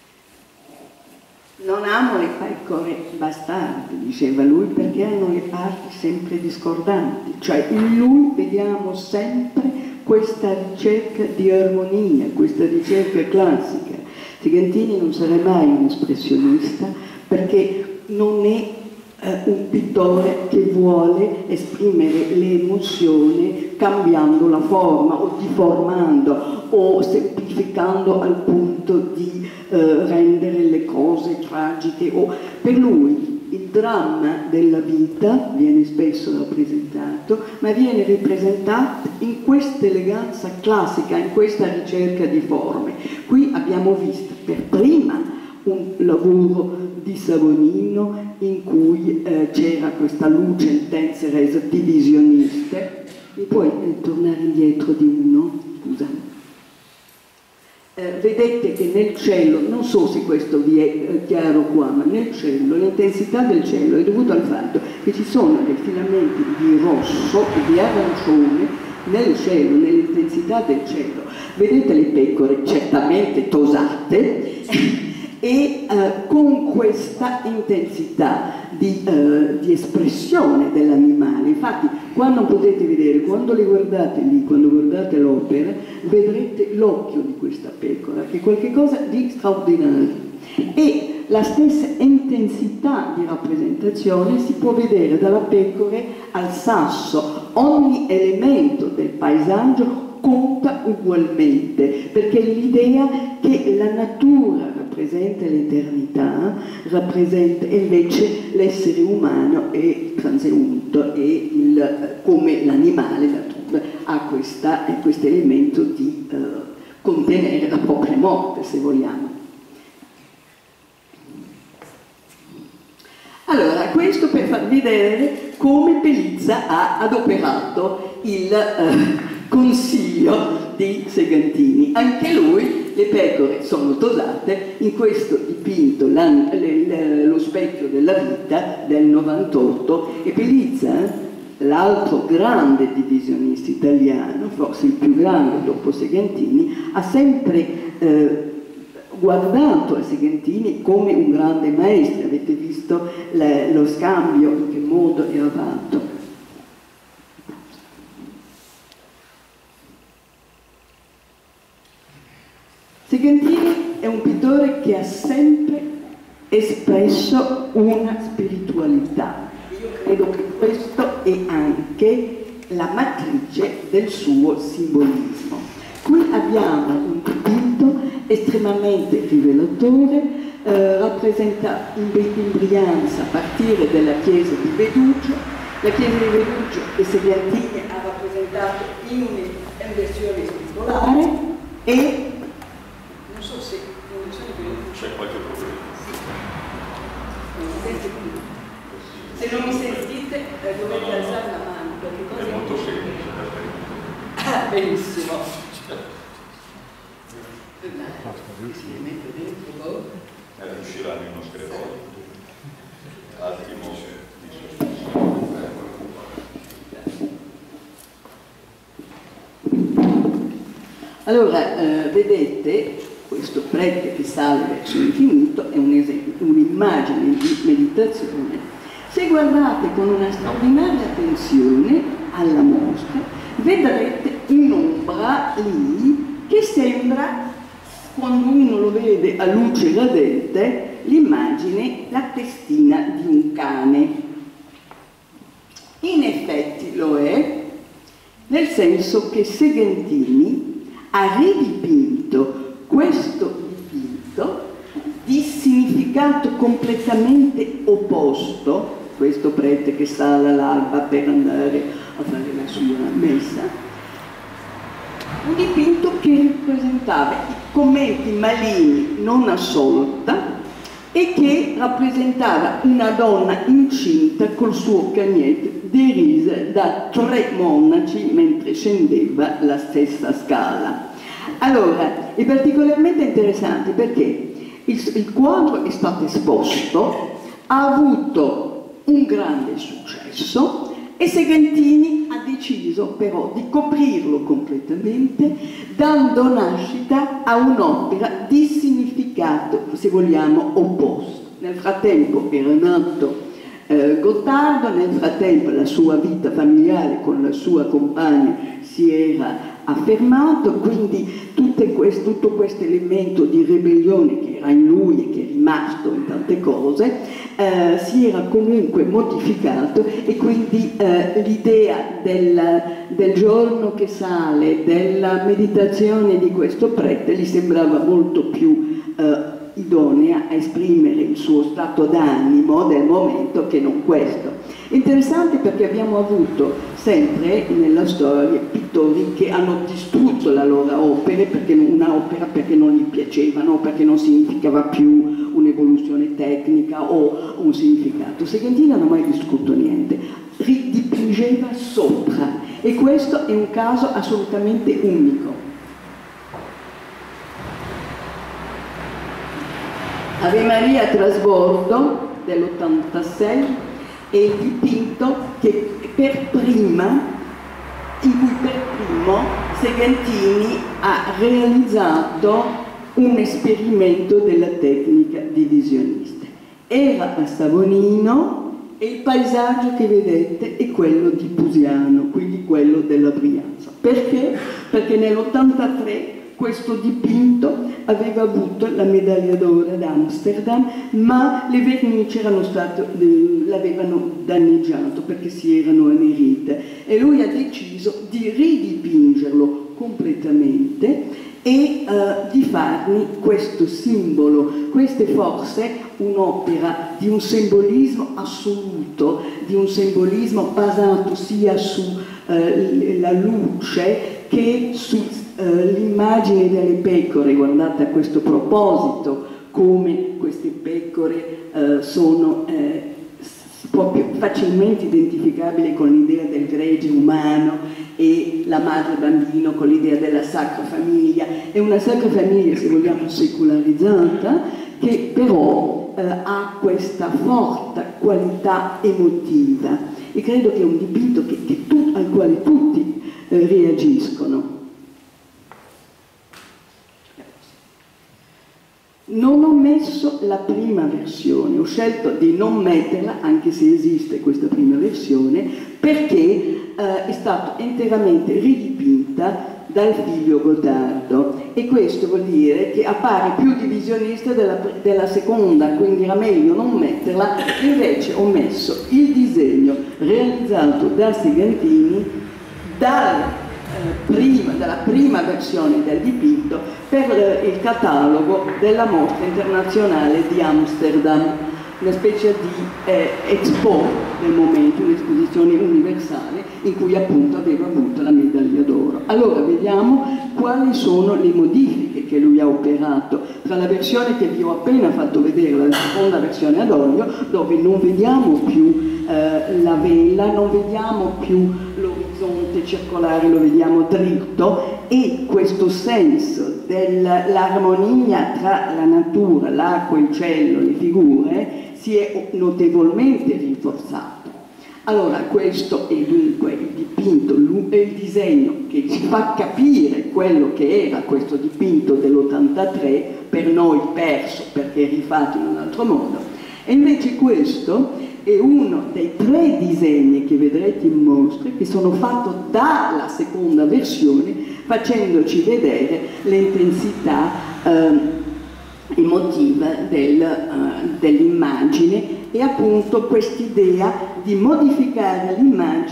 Non amo le pecore bastarde, diceva lui, perché hanno le parti sempre discordanti. Cioè in lui vediamo sempre questa ricerca di armonia, questa ricerca classica. Segantini non sarà mai un espressionista perché non è eh, un pittore che vuole esprimere l'emozione cambiando la forma o deformando o semplificando al punto di eh, rendere le cose tragiche. O, per lui il dramma della vita viene spesso rappresentato, ma viene rappresentato in questa eleganza classica, in questa ricerca di forme. Qui abbiamo visto per prima un lavoro di Savonino in cui eh, c'era questa luce intensa resa divisionista. Mi puoi eh, tornare indietro di uno? Scusa. Eh, vedete che nel cielo, non so se questo vi è eh, chiaro qua, ma nel cielo, l'intensità del cielo è dovuta al fatto che ci sono dei filamenti di rosso e di arancione nel cielo, nell'intensità del cielo. Vedete le pecore certamente tosate e eh, con questa intensità di, eh, di espressione dell'animale. Infatti quando potete vedere, quando le guardate lì, quando guardate l'opera, vedrete l'occhio di questa pecora, che è qualcosa di straordinario. E la stessa intensità di rappresentazione si può vedere dalla pecore al sasso. Ogni elemento del paesaggio conta ugualmente, perché l'idea che la natura rappresenta l'eternità, rappresenta invece l'essere umano e transeunto, e il, come l'animale ha questo elemento di eh, contenere la propria morte, se vogliamo. Allora, questo per farvi vedere come Pelizza ha adoperato il eh, consiglio di Segantini. Anche lui, le pecore sono tosate, in questo dipinto le, le, lo specchio della vita del novantotto, e Pelizza, l'altro grande divisionista italiano, forse il più grande dopo Segantini, ha sempre eh, guardato a Segantini come un grande maestro. Avete visto le, lo scambio, in che modo era fatto. Segantini è un pittore che ha sempre espresso una spiritualità. Io credo che questo è anche la matrice del suo simbolismo. Qui abbiamo un dipinto estremamente rivelatore, eh, rappresenta in, in Brianza a partire dalla chiesa di Veduggio. La chiesa di Veduggio che Segantini ha rappresentato in un'inversione spirituale e c'è qualche problema. Se non mi sentite eh, dovete no, alzare la mano, perché cosa è molto semplice. Ah, benissimo. Si mette dentro. Eh, riusciranno i nostri eroi. Attimo di sospensione. Allora, eh, vedete, questo prete che sale verso l'infinito è un esempio, un'immagine di meditazione. Se guardate con una straordinaria attenzione alla mostra, vedrete un'ombra lì che sembra, quando uno lo vede a luce radente, l'immagine, la testina di un cane. In effetti lo è, nel senso che Segantini ha ridipinto questo dipinto di significato completamente opposto, questo prete che sale all'alba per andare a fare la sua messa, Un dipinto che rappresentava i commenti maligni non assolta e che rappresentava una donna incinta col suo cagnetto derisa da tre monaci mentre scendeva la stessa scala. Allora, è particolarmente interessante perché il, il quadro è stato esposto, ha avuto un grande successo e Segantini ha deciso però di coprirlo completamente, dando nascita a un'opera di significato, se vogliamo, opposto. Nel frattempo era nato eh, Gottardo, nel frattempo la sua vita familiare con la sua compagna si era affermato, quindi tutte quest- tutto questo elemento di ribellione che era in lui e che è rimasto in tante cose eh, si era comunque modificato, e quindi eh, l'idea del, del giorno che sale, della meditazione di questo prete gli sembrava molto più eh, idonea a esprimere il suo stato d'animo del momento che non questo. Interessante perché abbiamo avuto sempre nella storia pittori che hanno distrutto la loro opera perché una opera perché non gli piacevano, perché non significava più un'evoluzione tecnica o un significato. Segantini non ha mai distrutto niente, ridipingeva sopra, e questo è un caso assolutamente unico. Ave Maria Trasbordo dell'ottantasei è il dipinto che per prima, in cui per primo Segantini ha realizzato un esperimento della tecnica divisionista. Era a Savonino e il paesaggio che vedete è quello di Pusiano, quindi quello della Brianza. Perché? Perché nell'ottantatré questo dipinto aveva avuto la medaglia d'oro ad Amsterdam, ma le vernici erano state, l'avevano danneggiato perché si erano annerite, e lui ha deciso di ridipingerlo completamente e uh, di farne questo simbolo. Questa è forse un'opera di un simbolismo assoluto, di un simbolismo basato sia sulla uh, luce che su Uh, l'immagine delle pecore. Guardate a questo proposito come queste pecore uh, sono uh, proprio facilmente identificabili con l'idea del gregge umano, e la madre bambino con l'idea della sacra famiglia. È una sacra famiglia, se vogliamo, secolarizzata, che però uh, ha questa forte qualità emotiva, e credo che è un dipinto che, che tu, al quale tutti uh, reagiscono. Non ho messo la prima versione, ho scelto di non metterla, anche se esiste questa prima versione, perché eh, è stata interamente ridipinta dal figlio Gottardo, e questo vuol dire che appare più divisionista della, della seconda, quindi era meglio non metterla. Invece ho messo il disegno realizzato da Segantini dal Prima, dalla prima versione del dipinto per eh, il catalogo della Mostra Internazionale di Amsterdam, una specie di eh, expo del momento, un'esposizione universale in cui appunto aveva avuto la medaglia d'oro. Allora vediamo quali sono le modifiche che lui ha operato tra la versione che vi ho appena fatto vedere, la seconda versione ad olio, dove non vediamo più eh, la vela, non vediamo più l'orizzonte circolare, lo vediamo dritto, e questo senso dell'armonia tra la natura, l'acqua, il cielo, le figure si è notevolmente rinforzato. Allora questo è dunque il dipinto, è il disegno che ci fa capire quello che era questo dipinto dell'ottantatré, per noi perso perché rifatto in un altro modo, e invece questo è uno dei tre disegni che vedrete in mostra, che sono fatti dalla seconda versione, facendoci vedere l'intensità eh, emotiva del, uh, dell'immagine, e appunto quest'idea di modificare l'immagine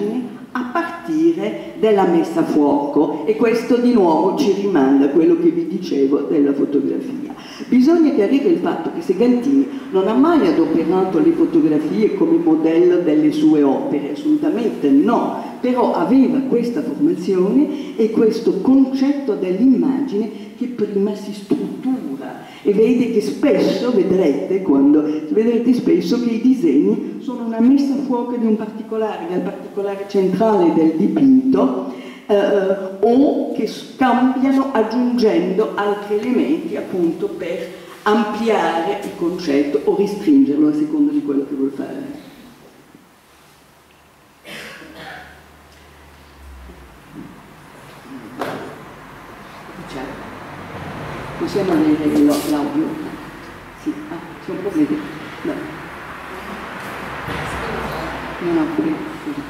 a partire dalla messa a fuoco, e questo di nuovo ci rimanda a quello che vi dicevo della fotografia. Bisogna chiarire il fatto che Segantini non ha mai adoperato le fotografie come modello delle sue opere, assolutamente no, però aveva questa formazione e questo concetto dell'immagine che prima si struttura, e vede che spesso, vedrete, quando vedrete spesso che i disegni sono una messa a fuoco di un particolare, del particolare centrale del dipinto, eh, o che cambiano aggiungendo altri elementi appunto per ampliare il concetto o restringerlo a seconda di quello che vuol fare. Possiamo avere l'audio? Sì, ah, c'è un problema. No. No, no, prima, scusa.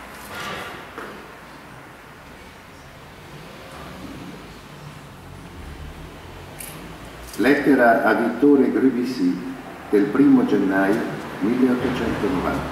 Lettera a Vittore Grubissy del primo gennaio milleottocentonovanta.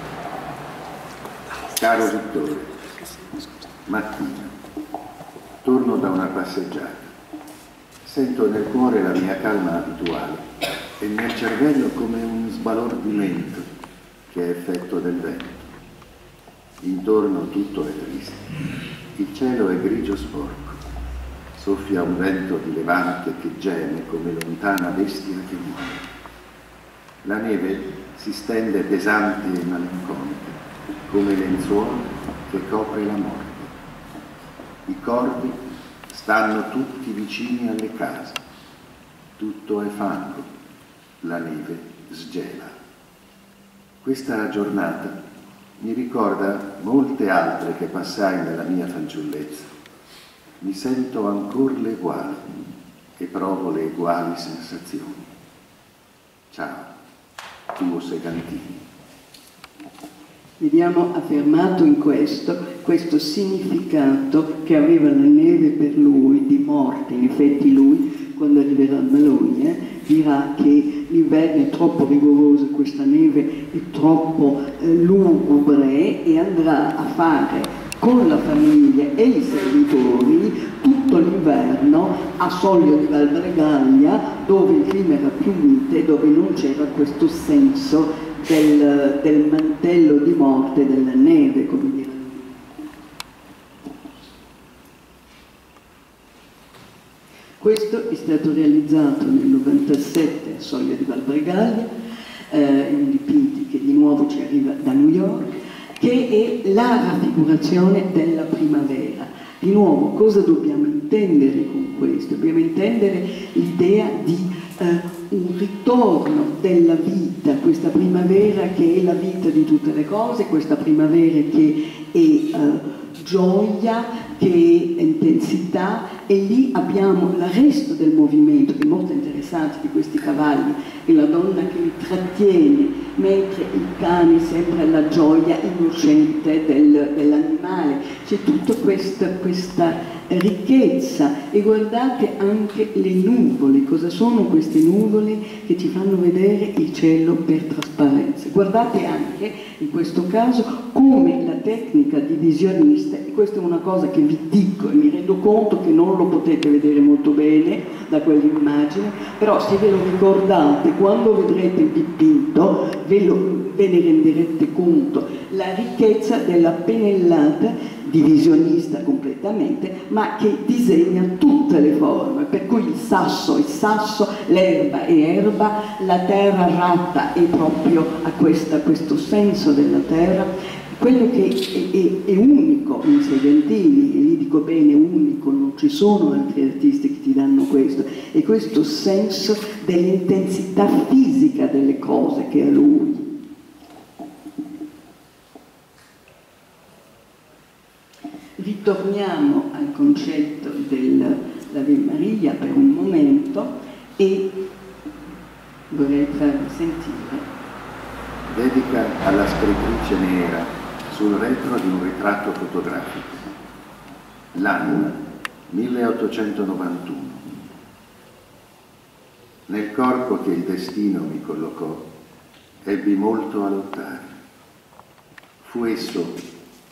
Caro Vittore, mattina, torno da una passeggiata. Sento nel cuore la mia calma abituale e nel cervello come un sbalordimento che è effetto del vento. Intorno tutto è triste. Il cielo è grigio sporco. Soffia un vento di levante che geme come lontana bestia che muore. La neve si stende pesante e malinconica, come lenzuola che copre la morte. I corpi stanno tutti vicini alle case. Tutto è fango. La neve sgela. Questa giornata mi ricorda molte altre che passai nella mia fanciullezza. Mi sento ancora l'eguale e provo le uguali sensazioni. Ciao, tuo Segantini. Vediamo affermato in questo, questo significato che aveva la neve per lui, di morte. In effetti lui, quando arriverà a Bologna, dirà che l'inverno è troppo rigoroso, questa neve è troppo eh, lugubre, e andrà a fare con la famiglia e i servitori tutto l'inverno a Soglio di Valbregaglia, dove il clima era più mite, dove non c'era questo senso del, del mantello di morte della neve, come dire. Questo è stato realizzato nel novantasette a Soglio di Valbregaglia, eh, in dipinti che di nuovo ci arriva da New York, che è la raffigurazione della primavera. Di nuovo, cosa dobbiamo intendere con questo? Dobbiamo intendere l'idea di eh, un ritorno della vita, questa primavera che è la vita di tutte le cose, questa primavera che è eh, gioia, che è intensità, e lì abbiamo il resto del movimento, che è molto interessante, di questi cavalli, e la donna che li trattiene, mentre il cane sembra la gioia innocente del, dell'animale. C'è tutta questa, questa ricchezza, e guardate anche le nuvole. Cosa sono queste nuvole che ci fanno vedere il cielo per trasparenza? Guardate anche, in questo caso, come la tecnica di visionista, e questa è una cosa che vi dico e mi rendo conto che non lo potete vedere molto bene da quell'immagine, però se ve lo ricordate, quando vedrete il dipinto, ve, lo, ve ne renderete conto, la ricchezza della pennellata divisionista completamente, ma che disegna tutte le forme, per cui il sasso è sasso, l'erba è erba, la terra ratta è proprio a questa, questo senso della terra. Quello che è, è, è unico in Segantini, e lì dico bene unico, non ci sono altri artisti che ti danno questo, è questo senso dell'intensità fisica delle cose che ha lui. Ritorniamo al concetto dell'Ave Maria per un momento e vorrei farvi sentire. Dedica alla scrittrice nera sul retro di un ritratto fotografico. L'anno milleottocentonovantuno. Nel corpo che il destino mi collocò ebbi molto a lottare. Fu esso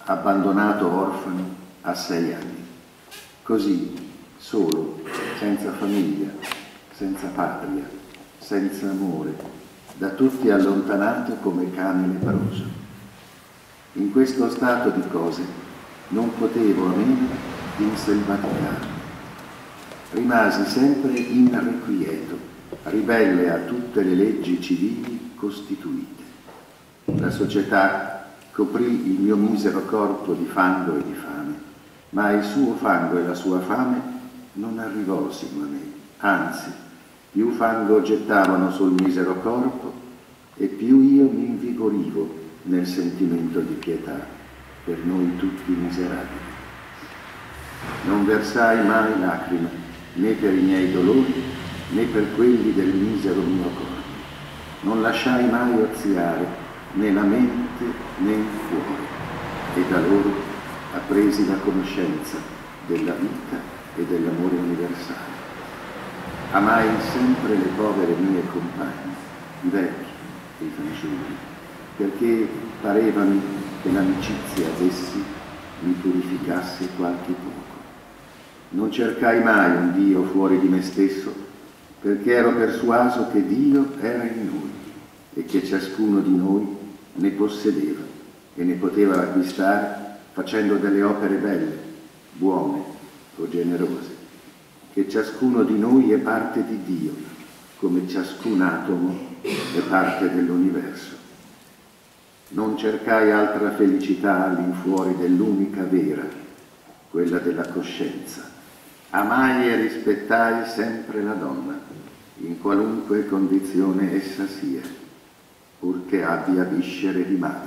abbandonato orfano a sei anni. Così, solo, senza famiglia, senza patria, senza amore, da tutti allontanato come cane leproso. In questo stato di cose non potevo a meno di inselvaticarmi. Rimasi sempre inrequieto, ribelle a tutte le leggi civili costituite. La società coprì il mio misero corpo di fango e di fame, ma il suo fango e la sua fame non arrivò sino a me, anzi, più fango gettavano sul misero corpo e più io mi invigorivo nel sentimento di pietà per noi tutti miserabili. Non versai mai lacrime, né per i miei dolori, né per quelli del misero mio corpo. Non lasciai mai oziare né la mente né il cuore, e da loro appresi la conoscenza della vita e dell'amore universale. Amai sempre le povere mie compagne, i vecchi e i fanciulli, perché parevami che l'amicizia d'essi mi purificasse qualche poco. Non cercai mai un Dio fuori di me stesso, perché ero persuaso che Dio era in noi e che ciascuno di noi ne possedeva e ne poteva acquistare facendo delle opere belle, buone o generose, che ciascuno di noi è parte di Dio, come ciascun atomo è parte dell'universo. Non cercai altra felicità all'infuori dell'unica vera, quella della coscienza. Amai e rispettai sempre la donna, in qualunque condizione essa sia, purché abbia viscere di madre.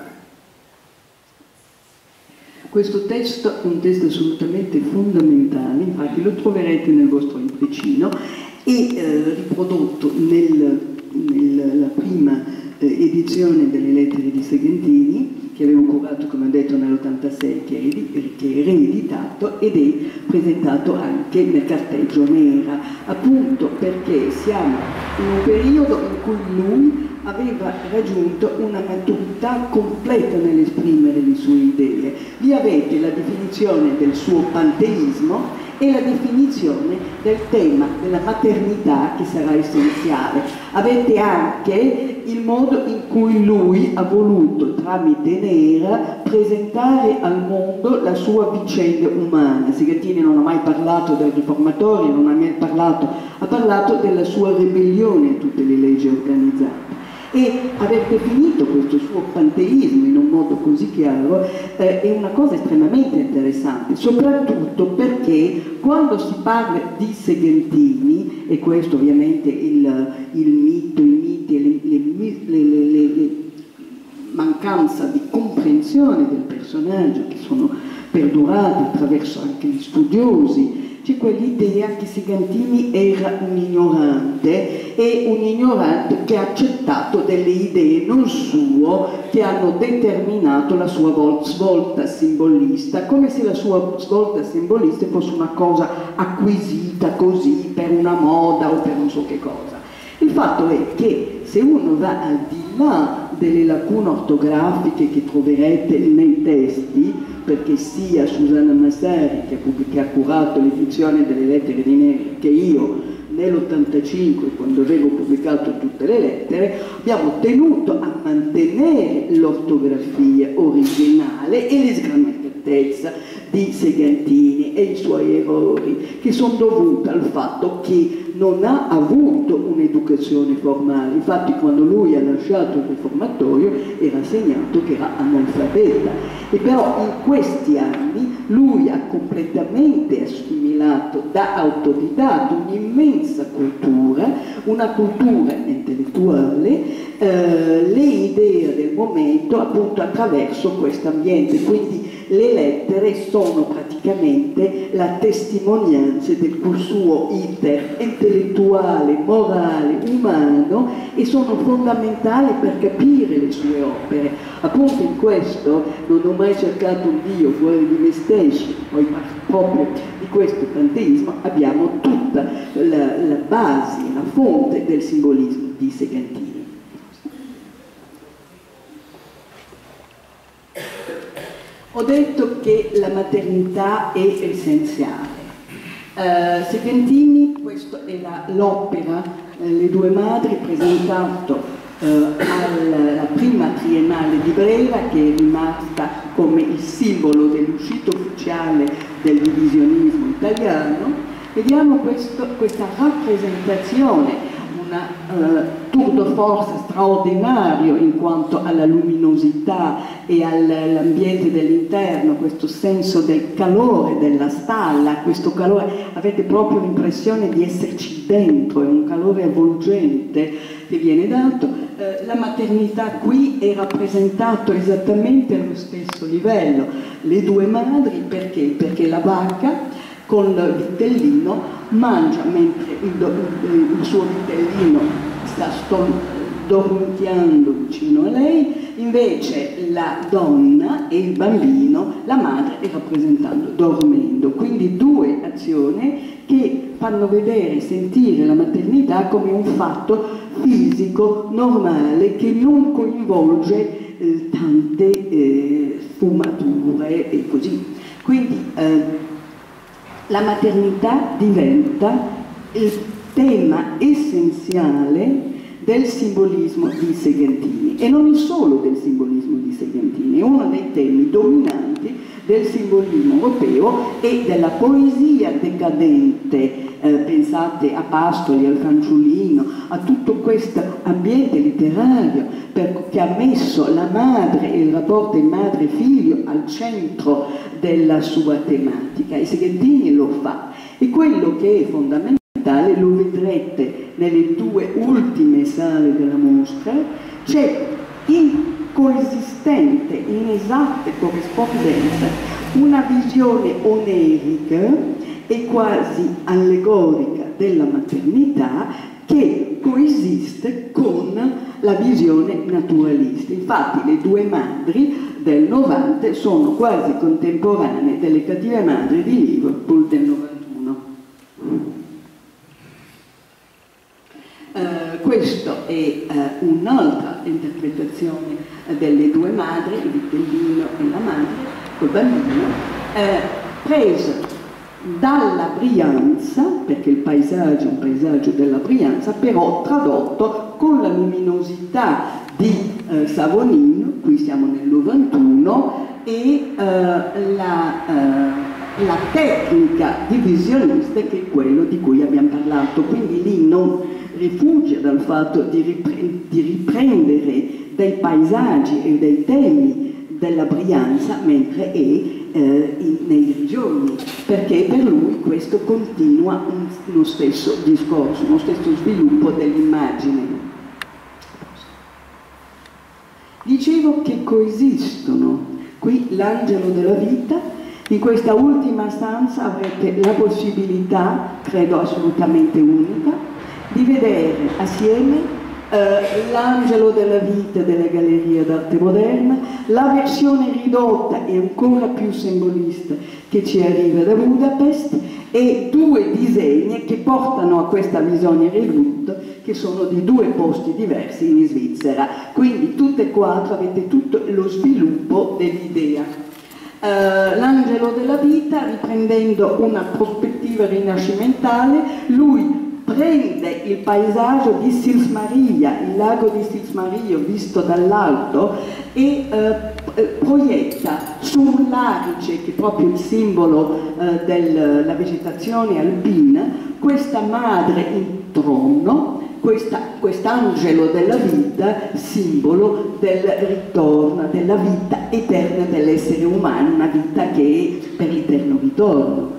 Questo testo è un testo assolutamente fondamentale, infatti lo troverete nel vostro libricino e eh, riprodotto nel, nella prima eh, edizione delle lettere di Segantini, che avevo curato, come ho detto, nell'ottantasei, che, che è reeditato ed è presentato anche nel carteggio Nera, appunto perché siamo in un periodo in cui lui aveva raggiunto una maturità completa nell'esprimere le sue idee. Lì avete la definizione del suo panteismo e la definizione del tema della maternità che sarà essenziale. Avete anche il modo in cui lui ha voluto, tramite Nera, presentare al mondo la sua vicenda umana. Segantini non ha mai parlato del riformatore, non ha mai parlato, ha parlato della sua ribellione a tutte le leggi organizzate. E aver definito questo suo panteismo in un modo così chiaro eh, è una cosa estremamente interessante, soprattutto perché quando si parla di Segantini, e questo ovviamente il, il mito, i miti e le, le, le, le, le mancanza di comprensione del personaggio che sono perdurate attraverso anche gli studiosi, c'è quell'idea che Segantini era un ignorante e un ignorante che ha accettato delle idee non suo che hanno determinato la sua svolta simbolista, come se la sua svolta simbolista fosse una cosa acquisita così per una moda o per non so che cosa. Il fatto è che se uno va al di là delle lacune ortografiche che troverete nei testi, perché sia Susanna Massari, che ha, che ha curato l'edizione delle lettere di Nera, che io nell'ottantacinque, quando avevo pubblicato tutte le lettere, abbiamo tenuto a mantenere l'ortografia originale e le sgrammaticatezza di Segantini e i suoi errori, che sono dovuti al fatto che non ha avuto un'educazione formale. Infatti quando lui ha lasciato il riformatorio era segnato che era analfabeta, e però in questi anni lui ha completamente assimilato da autodidatta un'immensa cultura, una cultura intellettuale, eh, le idee del momento appunto attraverso questo ambiente. Quindi le lettere sono praticamente la testimonianza del suo iter intellettuale, morale, umano, e sono fondamentali per capire le sue opere. Appunto in questo non ho mai cercato un Dio fuori di me stesso, poi proprio di questo panteismo abbiamo tutta la, la base, la fonte del simbolismo di Segantini. Ho detto che la maternità è essenziale. Uh, Segantini, questa era l'opera uh, Le due madri, presentato uh, alla prima triennale di Brera, che è rimasta come il simbolo dell'uscita ufficiale del divisionismo italiano. Vediamo questo, questa rappresentazione, una uh, tour de force straordinario in quanto alla luminosità e all'ambiente dell'interno, questo senso del calore della stalla, questo calore, avete proprio l'impressione di esserci dentro, è un calore avvolgente che viene dato. Uh, la maternità qui è rappresentata esattamente allo stesso livello, le due madri, perché? Perché la vacca con il vitellino mangia mentre il, do, il suo vitellino sta dormicchiando vicino a lei, invece la donna e il bambino, la madre è rappresentando dormendo. Quindi due azioni che fanno vedere e sentire la maternità come un fatto fisico normale che non coinvolge eh, tante eh, sfumature e così. Quindi eh, la maternità diventa il tema essenziale del simbolismo di Segantini, e non solo del simbolismo di Segantini, è uno dei temi dominanti del simbolismo europeo e della poesia decadente. Eh, pensate a Pascoli, al Fanciullino, a tutto questo ambiente letterario per, che ha messo la madre e il rapporto madre-figlio al centro della sua tematica, e Segantini lo fa. E quello che è fondamentale, lo vedrete nelle due ultime sale della mostra, c'è in coesistente, in esatta corrispondenza, una visione onerica e quasi allegorica della maternità che coesiste con la visione naturalista. Infatti le due madri del novanta sono quasi contemporanee delle cattive madri di Liverpool del novantuno. Uh, questo è uh, un'altra interpretazione uh, delle due madri, il vitellino e la madre, col bambino, uh, preso dalla Brianza, perché il paesaggio è un paesaggio della Brianza, però tradotto con la luminosità di uh, Savonin, qui siamo nel novantuno, e uh, la... Uh, la tecnica divisionista che è quello di cui abbiamo parlato, quindi lì non rifugia dal fatto di, ripre di riprendere dei paesaggi e dei temi della Brianza, mentre è eh, in, nei grigioni, perché per lui questo continua un, uno stesso discorso, uno stesso sviluppo dell'immagine. Dicevo che coesistono qui l'angelo della vita. In questa ultima stanza avrete la possibilità, credo assolutamente unica, di vedere assieme eh, l'angelo della vita delle gallerie d'arte moderna, la versione ridotta e ancora più simbolista che ci arriva da Budapest, e due disegni che portano a questa visione ridotta, che sono di due posti diversi in Svizzera. Quindi tutte e quattro avete tutto lo sviluppo dell'idea. Uh, l'angelo della vita, riprendendo una prospettiva rinascimentale, lui prende il paesaggio di Sils Maria, il lago di Sils Maria visto dall'alto, e uh, proietta sull'Arice, che è proprio il simbolo uh, della vegetazione alpina, questa madre in trono, quest'angelo della vita, simbolo del ritorno, della vita eterna dell'essere umano, una vita che è per l'eterno ritorno.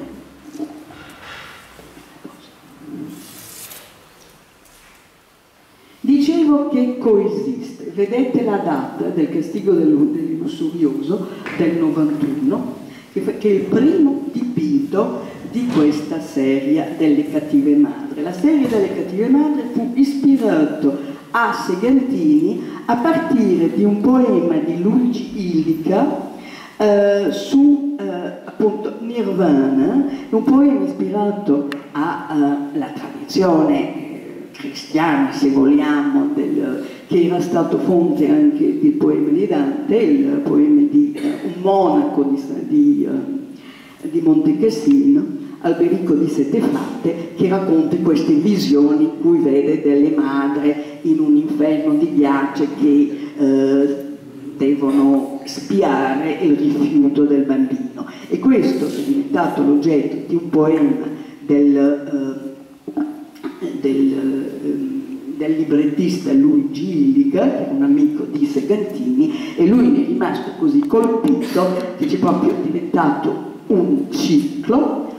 Dicevo che coesiste, vedete la data del Castigo del Lussurioso del novantuno, che è il primo dipinto di questa serie delle cattive madri. La serie delle cattive madri fu ispirato a Segantini a partire di un poema di Luigi Illica eh, su eh, appunto Nirvana, un poema ispirato alla tradizione cristiana, se vogliamo, del, che era stato fonte anche del poema di Dante, il poema di uh, un monaco di, di, uh, di Monte Cassino, Alberico di Settefratte, che racconta queste visioni in cui vede delle madri in un inferno di ghiaccio che uh, devono spiare il rifiuto del bambino. E questo è diventato l'oggetto di un poema del... Uh, Del, del librettista Luigi Illica, che è un amico di Segantini, e lui ne è rimasto così colpito che c'è proprio diventato un ciclo.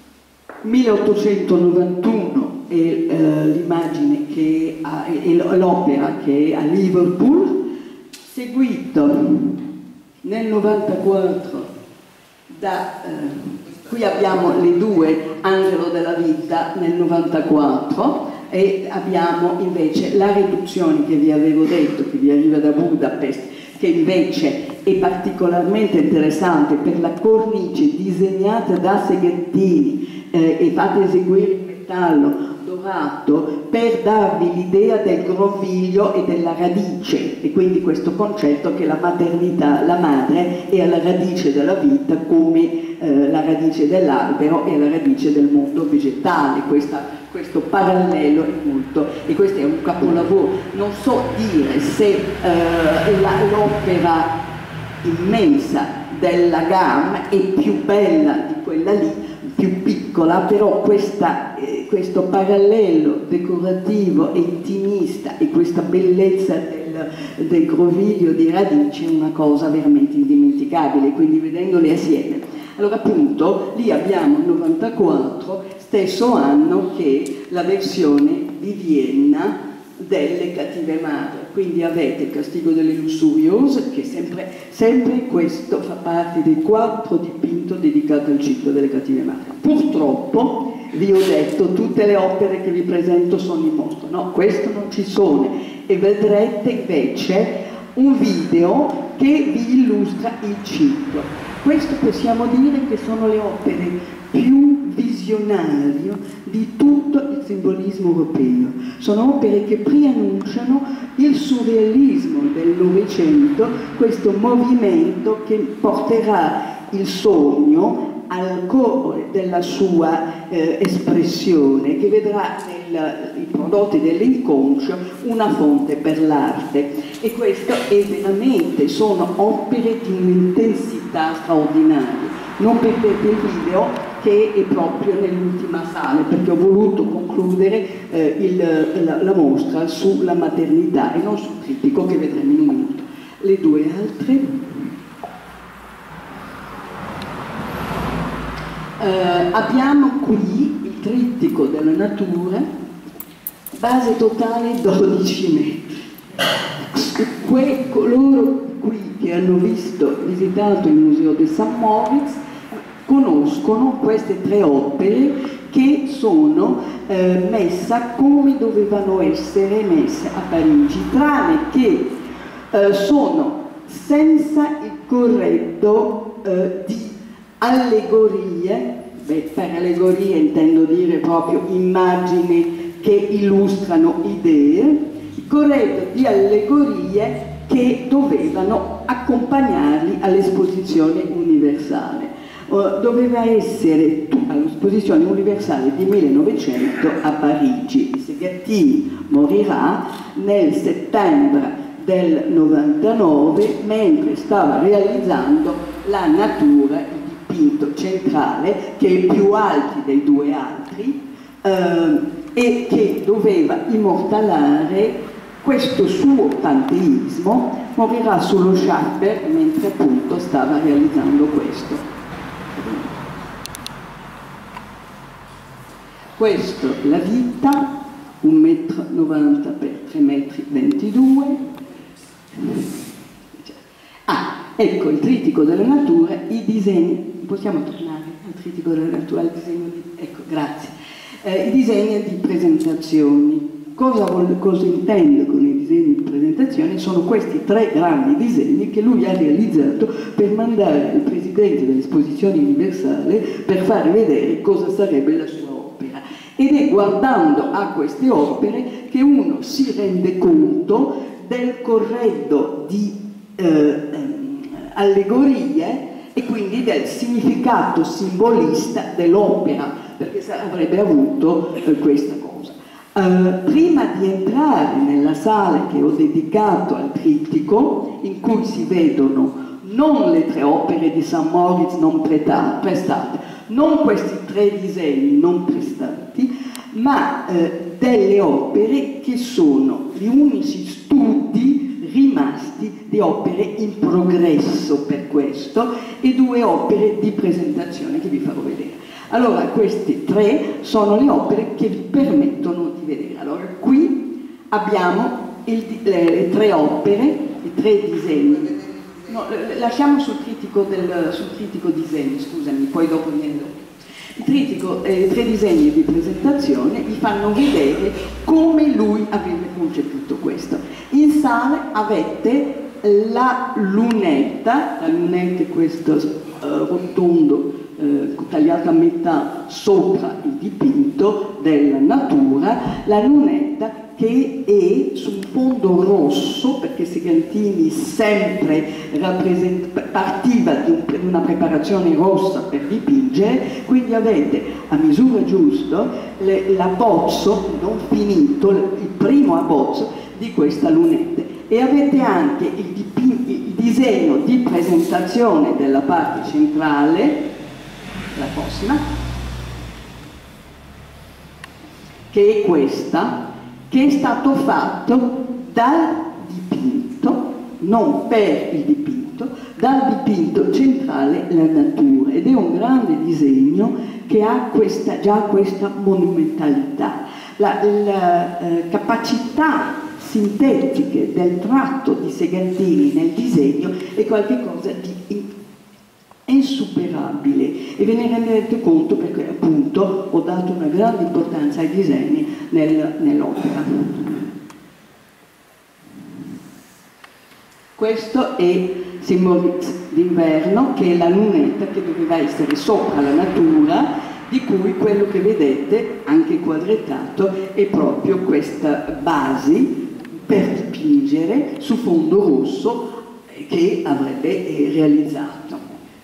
milleottocentonovantuno è eh, l'immagine che ha, è l'opera che è a Liverpool, seguito nel novantaquattro da... Eh, qui abbiamo le due, Angelo della Vita nel novantaquattro, e abbiamo invece la riduzione che vi avevo detto, che vi arriva da Budapest, che invece è particolarmente interessante per la cornice disegnata da Segantini eh, e fatta eseguire in metallo dorato per darvi l'idea del groviglio e della radice, e quindi questo concetto che la maternità, la madre è alla radice della vita come eh, la radice dell'albero e la radice del mondo vegetale. Questa, questo parallelo è molto, e questo è un capolavoro. Non so dire se eh, l'opera immensa della Gamme è più bella di quella lì, più piccola, però questa, eh, questo parallelo decorativo e intimista e questa bellezza del, del groviglio di radici è una cosa veramente indimenticabile, quindi vedendoli assieme. Allora appunto lì abbiamo il novantaquattro, stesso anno che la versione di Vienna delle Cattive Madri, quindi avete il Castigo delle Lussuriose, che sempre, sempre questo fa parte dei quattro dipinto dedicati al ciclo delle Cattive Madri. Purtroppo vi ho detto tutte le opere che vi presento sono in mostra, no, questo non ci sono, e vedrete invece un video che vi illustra il ciclo. Questo possiamo dire che sono le opere più visionario di tutto il simbolismo europeo. Sono opere che preannunciano il surrealismo del Novecento, questo movimento che porterà il sogno al core della sua eh, espressione, che vedrà nei prodotti dell'inconscio una fonte per l'arte. E questo è veramente, sono opere di un'intensità straordinaria. Non perdete il video che è proprio nell'ultima sala, perché ho voluto concludere eh, il, la, la mostra sulla maternità e non sul trittico che vedremo in un minuto. Le due altre. Eh, abbiamo qui il trittico della natura, base totale dodici metri. Que, coloro qui che hanno visto, visitato il Museo di San Moritz, conoscono queste tre opere che sono eh, messe come dovevano essere messe a Parigi, tranne che eh, sono senza il corretto eh, di allegorie. Beh, per allegorie intendo dire proprio immagini che illustrano idee, il corretto di allegorie che dovevano accompagnarli all'esposizione universale. Uh, doveva essere all'esposizione universale di millenovecento a Parigi. Segantini morirà nel settembre del novantanove mentre stava realizzando la natura, il dipinto centrale, che è più alto dei due altri uh, e che doveva immortalare questo suo panteismo. Morirà sullo Schafberg mentre appunto stava realizzando questo. Questo è la vita, un metro e novanta per tre metri e ventidue. Ah, ecco il trittico della natura, i disegni. Possiamo tornare al trittico della natura, al disegno di... Ecco, grazie. Eh, I disegni di presentazioni. Cosa, vuol, cosa intende con i disegni di presentazione? Sono questi tre grandi disegni che lui ha realizzato per mandare al presidente dell'esposizione universale per fare vedere cosa sarebbe la sua opera. Ed è guardando a queste opere che uno si rende conto del corredo di eh, allegorie e quindi del significato simbolista dell'opera, perché avrebbe avuto eh, questa cosa. Uh, prima di entrare nella sala che ho dedicato al trittico, in cui si vedono non le tre opere di Saint Moritz non prestate, non questi tre disegni non prestati, ma eh, delle opere che sono gli unici studi rimasti di opere in progresso per questo e due opere di presentazione che vi farò vedere. Allora, queste tre sono le opere che vi permettono di vedere. Allora, qui abbiamo il, le, le tre opere, i tre disegni. No, lasciamo sul trittico, del, sul trittico disegni, scusami, poi dopo viene dopo. Il trittico, eh, i tre disegni di presentazione vi fanno vedere come lui aveva concepito questo. In sala avete la lunetta, la lunetta è questo uh, rotondo eh, tagliato a metà sopra il dipinto della natura, la lunetta che è su un fondo rosso, perché Segantini sempre partiva di, un, di una preparazione rossa per dipingere, quindi avete a misura giusta l'abbozzo non finito, il primo abbozzo di questa lunetta, e avete anche il, il disegno di presentazione della parte centrale, la prossima, che è questa, che è stato fatto dal dipinto, non per il dipinto, dal dipinto centrale la natura, ed è un grande disegno che ha questa, già questa monumentalità. La, la eh, capacità sintetiche del tratto di Segantini nel disegno è qualcosa di insuperabile, e ve ne rendete conto perché appunto ho dato una grande importanza ai disegni nel, nell'opera. Questo è Saint Moritz d'inverno, che è la lunetta che doveva essere sopra la natura, di cui quello che vedete, anche quadrettato, è proprio questa base per dipingere su fondo rosso che avrebbe realizzato.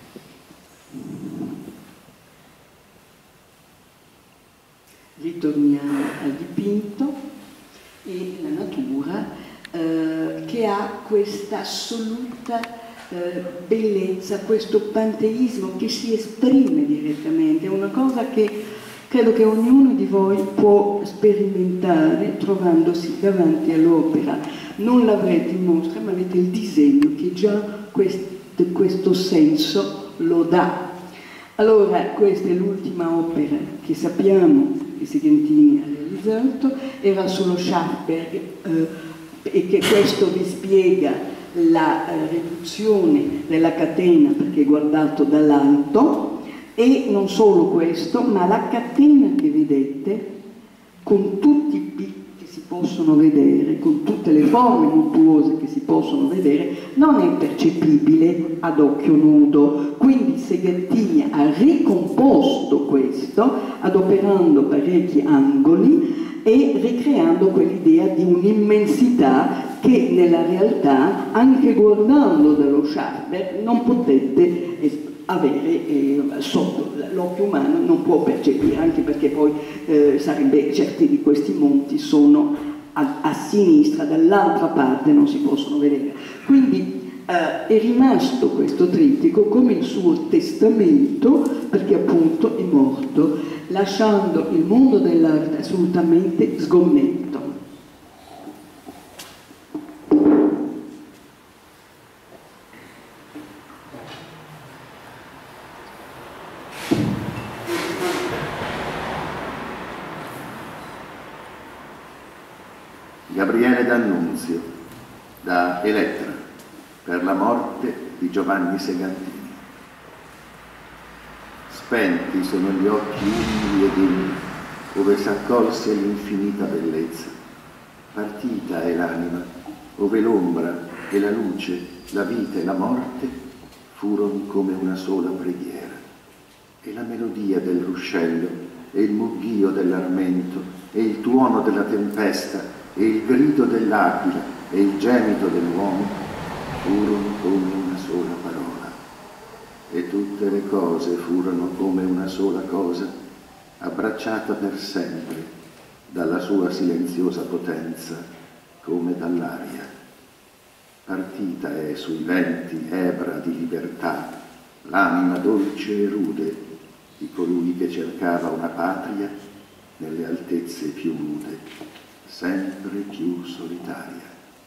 Ritorniamo al dipinto e la natura eh, che ha questa assoluta eh, bellezza, questo panteismo che si esprime direttamente, è una cosa che credo che ognuno di voi può sperimentare trovandosi davanti all'opera. Non l'avrete in mostra, ma avete il disegno che già questo, questo senso lo dà. Allora, questa è l'ultima opera che sappiamo che Segantini ha realizzato, era sullo Schaffberg, eh, e che questo vi spiega la eh, riduzione della catena, perché è guardato dall'alto, e non solo questo, ma la catena che vedete con tutti i picchi che si possono vedere, con tutte le forme montuose che si possono vedere, non è percepibile ad occhio nudo. Quindi Segantini ha ricomposto questo adoperando parecchi angoli e ricreando quell'idea di un'immensità che nella realtà, anche guardando dallo Schaffberg, non potete avere eh, sotto l'occhio umano, non può percepire, anche perché poi eh, sarebbe, certi di questi monti sono a, a sinistra, dall'altra parte non si possono vedere. Quindi eh, è rimasto questo trittico come il suo testamento, perché appunto è morto lasciando il mondo dell'arte assolutamente sgomento. Gabriele D'Annunzio, da Elettra, per la morte di Giovanni Segantini. Spenti sono gli occhi umili ed umili, ove s'accolse l'infinita bellezza. Partita è l'anima, ove l'ombra e la luce, la vita e la morte furono come una sola preghiera. E la melodia del ruscello e il mugghio dell'armento, e il tuono della tempesta, e il grido dell'aquila, e il gemito dell'uomo, furono come una sola parola. E tutte le cose furono come una sola cosa, abbracciata per sempre dalla sua silenziosa potenza, come dall'aria. Partita è sui venti ebra di libertà, l'anima dolce e rude di colui che cercava una patria nelle altezze più nude, sempre più solitaria.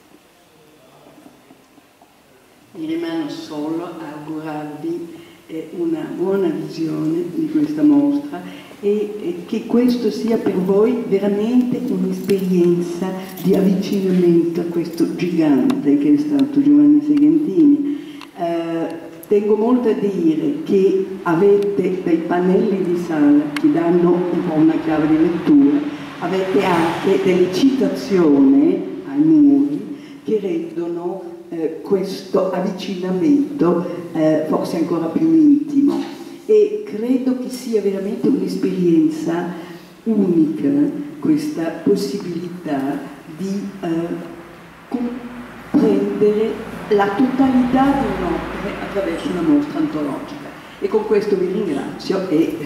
Mi rimane solo a augurarvi eh, una buona visione di questa mostra e, e che questo sia per voi veramente un'esperienza di avvicinamento a questo gigante che è stato Giovanni Segantini. Eh, tengo molto a dire che avete dei pannelli di sala che danno un po' una chiave di lettura, avete anche delle citazioni ai muri che rendono Eh, questo avvicinamento eh, forse ancora più intimo, e credo che sia veramente un'esperienza unica questa possibilità di eh, comprendere la totalità di un'opera attraverso una mostra antologica. E con questo vi ringrazio e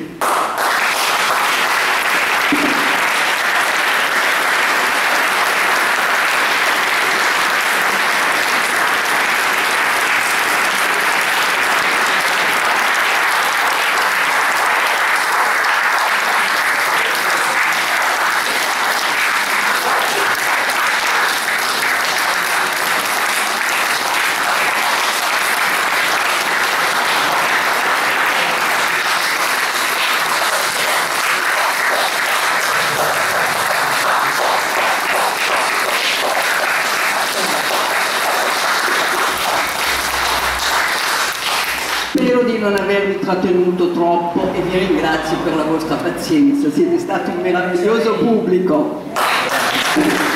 non avervi trattenuto troppo e vi ringrazio per la vostra pazienza, siete stati un meraviglioso pubblico.